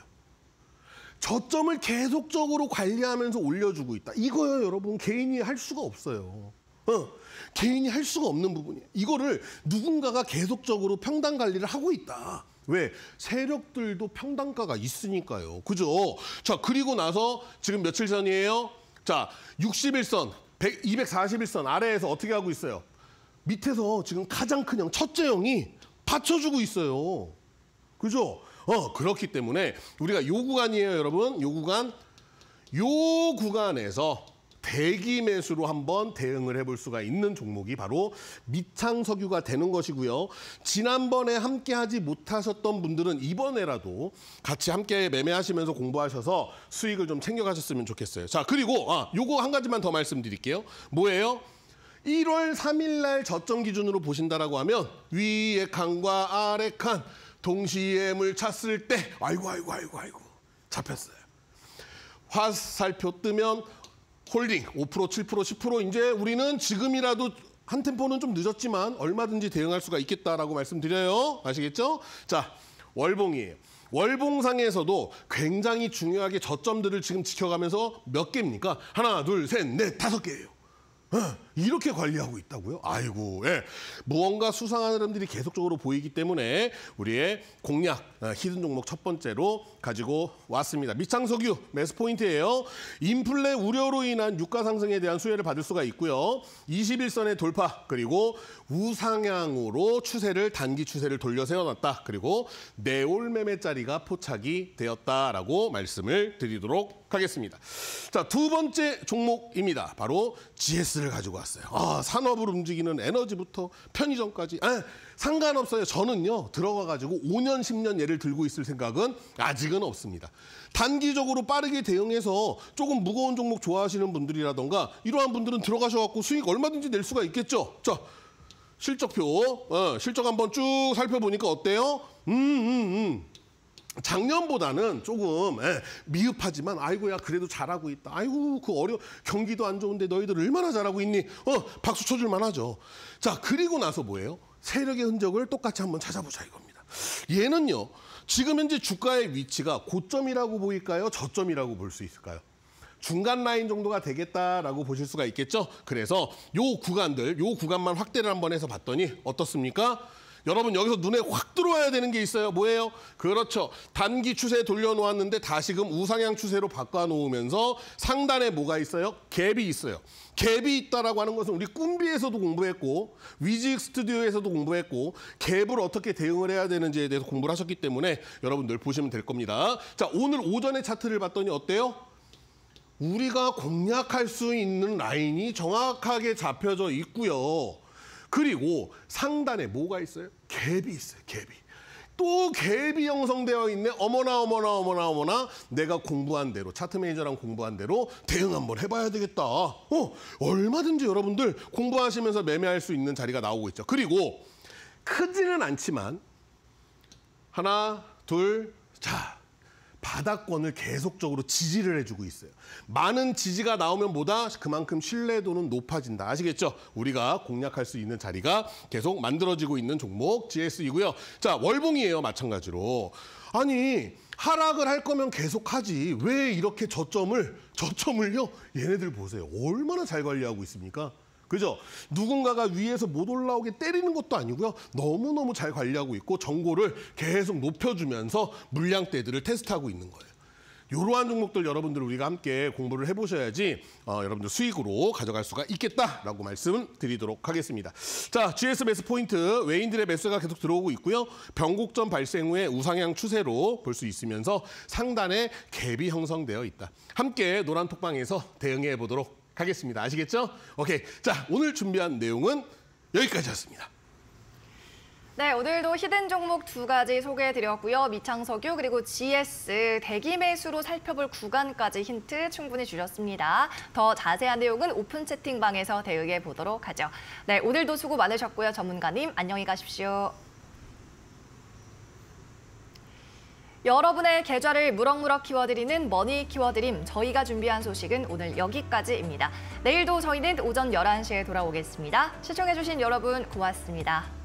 저점을 계속적으로 관리하면서 올려주고 있다. 이거요, 여러분, 개인이 할 수가 없어요. 어, 개인이 할 수가 없는 부분이에요. 이거를 누군가가 계속적으로 평단 관리를 하고 있다. 왜? 세력들도 평단가가 있으니까요. 그죠? 자, 그리고 나서 지금 며칠 전이에요? 자, 육십일선, 이백사십일선 아래에서 어떻게 하고 있어요? 밑에서 지금 가장 큰 형, 첫째 형이 받쳐주고 있어요. 그죠? 어, 그렇기 때문에 우리가 요 구간이에요, 여러분. 요 구간. 요 구간에서 대기 매수로 한번 대응을 해볼 수가 있는 종목이 바로 미창석유가 되는 것이고요. 지난번에 함께하지 못하셨던 분들은 이번에라도 같이 함께 매매하시면서 공부하셔서 수익을 좀 챙겨가셨으면 좋겠어요. 자, 그리고 아, 요거 한 가지만 더 말씀드릴게요. 뭐예요? 일월 삼일 날 저점 기준으로 보신다라고 하면 위에 칸과 아래 칸 동시에 물 찼을 때 아이고 아이고 아이고 아이고 잡혔어요. 화살표 뜨면 홀딩 오 퍼센트, 칠 퍼센트, 십 퍼센트 이제 우리는 지금이라도 한 템포는 좀 늦었지만 얼마든지 대응할 수가 있겠다라고 말씀드려요. 아시겠죠? 자, 월봉이에요. 월봉상에서도 굉장히 중요하게 저점들을 지금 지켜가면서 몇 개입니까? 하나, 둘, 셋, 넷, 다섯 개예요. 이렇게 관리하고 있다고요? 아이고, 예. 무언가 수상한 흐름들이 계속적으로 보이기 때문에 우리의 공략, 히든 종목 첫 번째로 가지고 왔습니다. 미창석유 매수 포인트예요. 인플레 우려로 인한 유가 상승에 대한 수혜를 받을 수가 있고요. 이십일선의 돌파, 그리고 우상향으로 추세를 단기 추세를 돌려 세워놨다. 그리고 내올 매매자리가 포착이 되었다라고 말씀을 드리도록 하겠습니다. 자, 두 번째 종목입니다. 바로 지에스를 가지고 왔어요. 아, 산업을 움직이는 에너지부터 편의점까지. 아, 상관없어요. 저는요, 들어가가지고 오 년, 십 년 얘를 들고 있을 생각은 아직은 없습니다. 단기적으로 빠르게 대응해서 조금 무거운 종목 좋아하시는 분들이라던가 이러한 분들은 들어가셔갖고 수익 얼마든지 낼 수가 있겠죠. 자, 실적표, 어, 실적 한번 쭉 살펴보니까 어때요? 음, 음, 음. 작년보다는 조금 예, 미흡하지만 아이고야 그래도 잘하고 있다. 아이고 그 어려 경기도 안 좋은데 너희들 얼마나 잘하고 있니? 어 박수 쳐줄 만하죠. 자, 그리고 나서 뭐예요? 세력의 흔적을 똑같이 한번 찾아보자 이겁니다. 얘는요, 지금 현재 주가의 위치가 고점이라고 보일까요? 저점이라고 볼 수 있을까요? 중간 라인 정도가 되겠다라고 보실 수가 있겠죠. 그래서 요 구간들, 요 구간만 확대를 한번 해서 봤더니 어떻습니까? 여러분, 여기서 눈에 확 들어와야 되는 게 있어요. 뭐예요? 그렇죠. 단기 추세 돌려놓았는데 다시금 우상향 추세로 바꿔놓으면서 상단에 뭐가 있어요? 갭이 있어요. 갭이 있다라고 하는 것은 우리 꿈비에서도 공부했고 위직 스튜디오에서도 공부했고 갭을 어떻게 대응을 해야 되는지에 대해서 공부를 하셨기 때문에 여러분들 보시면 될 겁니다. 자, 오늘 오전에 차트를 봤더니 어때요? 우리가 공략할 수 있는 라인이 정확하게 잡혀져 있고요. 그리고 상단에 뭐가 있어요? 갭이 있어요, 갭이. 또 갭이 형성되어 있네. 어머나 어머나 어머나 어머나 내가 공부한 대로, 차트 매니저랑 공부한 대로 대응 한번 해봐야 되겠다. 어, 얼마든지 여러분들 공부하시면서 매매할 수 있는 자리가 나오고 있죠. 그리고 크지는 않지만 하나, 둘, 자, 바닥권을 계속적으로 지지를 해주고 있어요. 많은 지지가 나오면 뭐다? 그만큼 신뢰도는 높아진다. 아시겠죠? 우리가 공략할 수 있는 자리가 계속 만들어지고 있는 종목 지에스이고요. 자, 월봉이에요. 마찬가지로. 아니, 하락을 할 거면 계속하지. 왜 이렇게 저점을, 저점을요? 얘네들 보세요. 얼마나 잘 관리하고 있습니까? 그죠? 누군가가 위에서 못 올라오게 때리는 것도 아니고요. 너무너무 잘 관리하고 있고 정보를 계속 높여주면서 물량대들을 테스트하고 있는 거예요. 이러한 종목들 여러분들 우리가 함께 공부를 해보셔야지 어, 여러분들 수익으로 가져갈 수가 있겠다라고 말씀드리도록 하겠습니다. 자, 지에스 매수 포인트, 외인들의 매수가 계속 들어오고 있고요. 변곡점 발생 후에 우상향 추세로 볼 수 있으면서 상단에 갭이 형성되어 있다. 함께 노란 톡방에서 대응해 보도록 하겠습니다. 아시겠죠? 오케이. 자, 오늘 준비한 내용은 여기까지였습니다. 네, 오늘도 히든 종목 두 가지 소개해드렸고요. 미창석유 그리고 지에스 대기 매수로 살펴볼 구간까지 힌트 충분히 주셨습니다. 더 자세한 내용은 오픈 채팅방에서 대응해 보도록 하죠. 네, 오늘도 수고 많으셨고요. 전문가님 안녕히 가십시오. 여러분의 계좌를 무럭무럭 키워드리는 머니 키워드림. 저희가 준비한 소식은 오늘 여기까지입니다. 내일도 저희는 오전 열한 시에 돌아오겠습니다. 시청해주신 여러분 고맙습니다.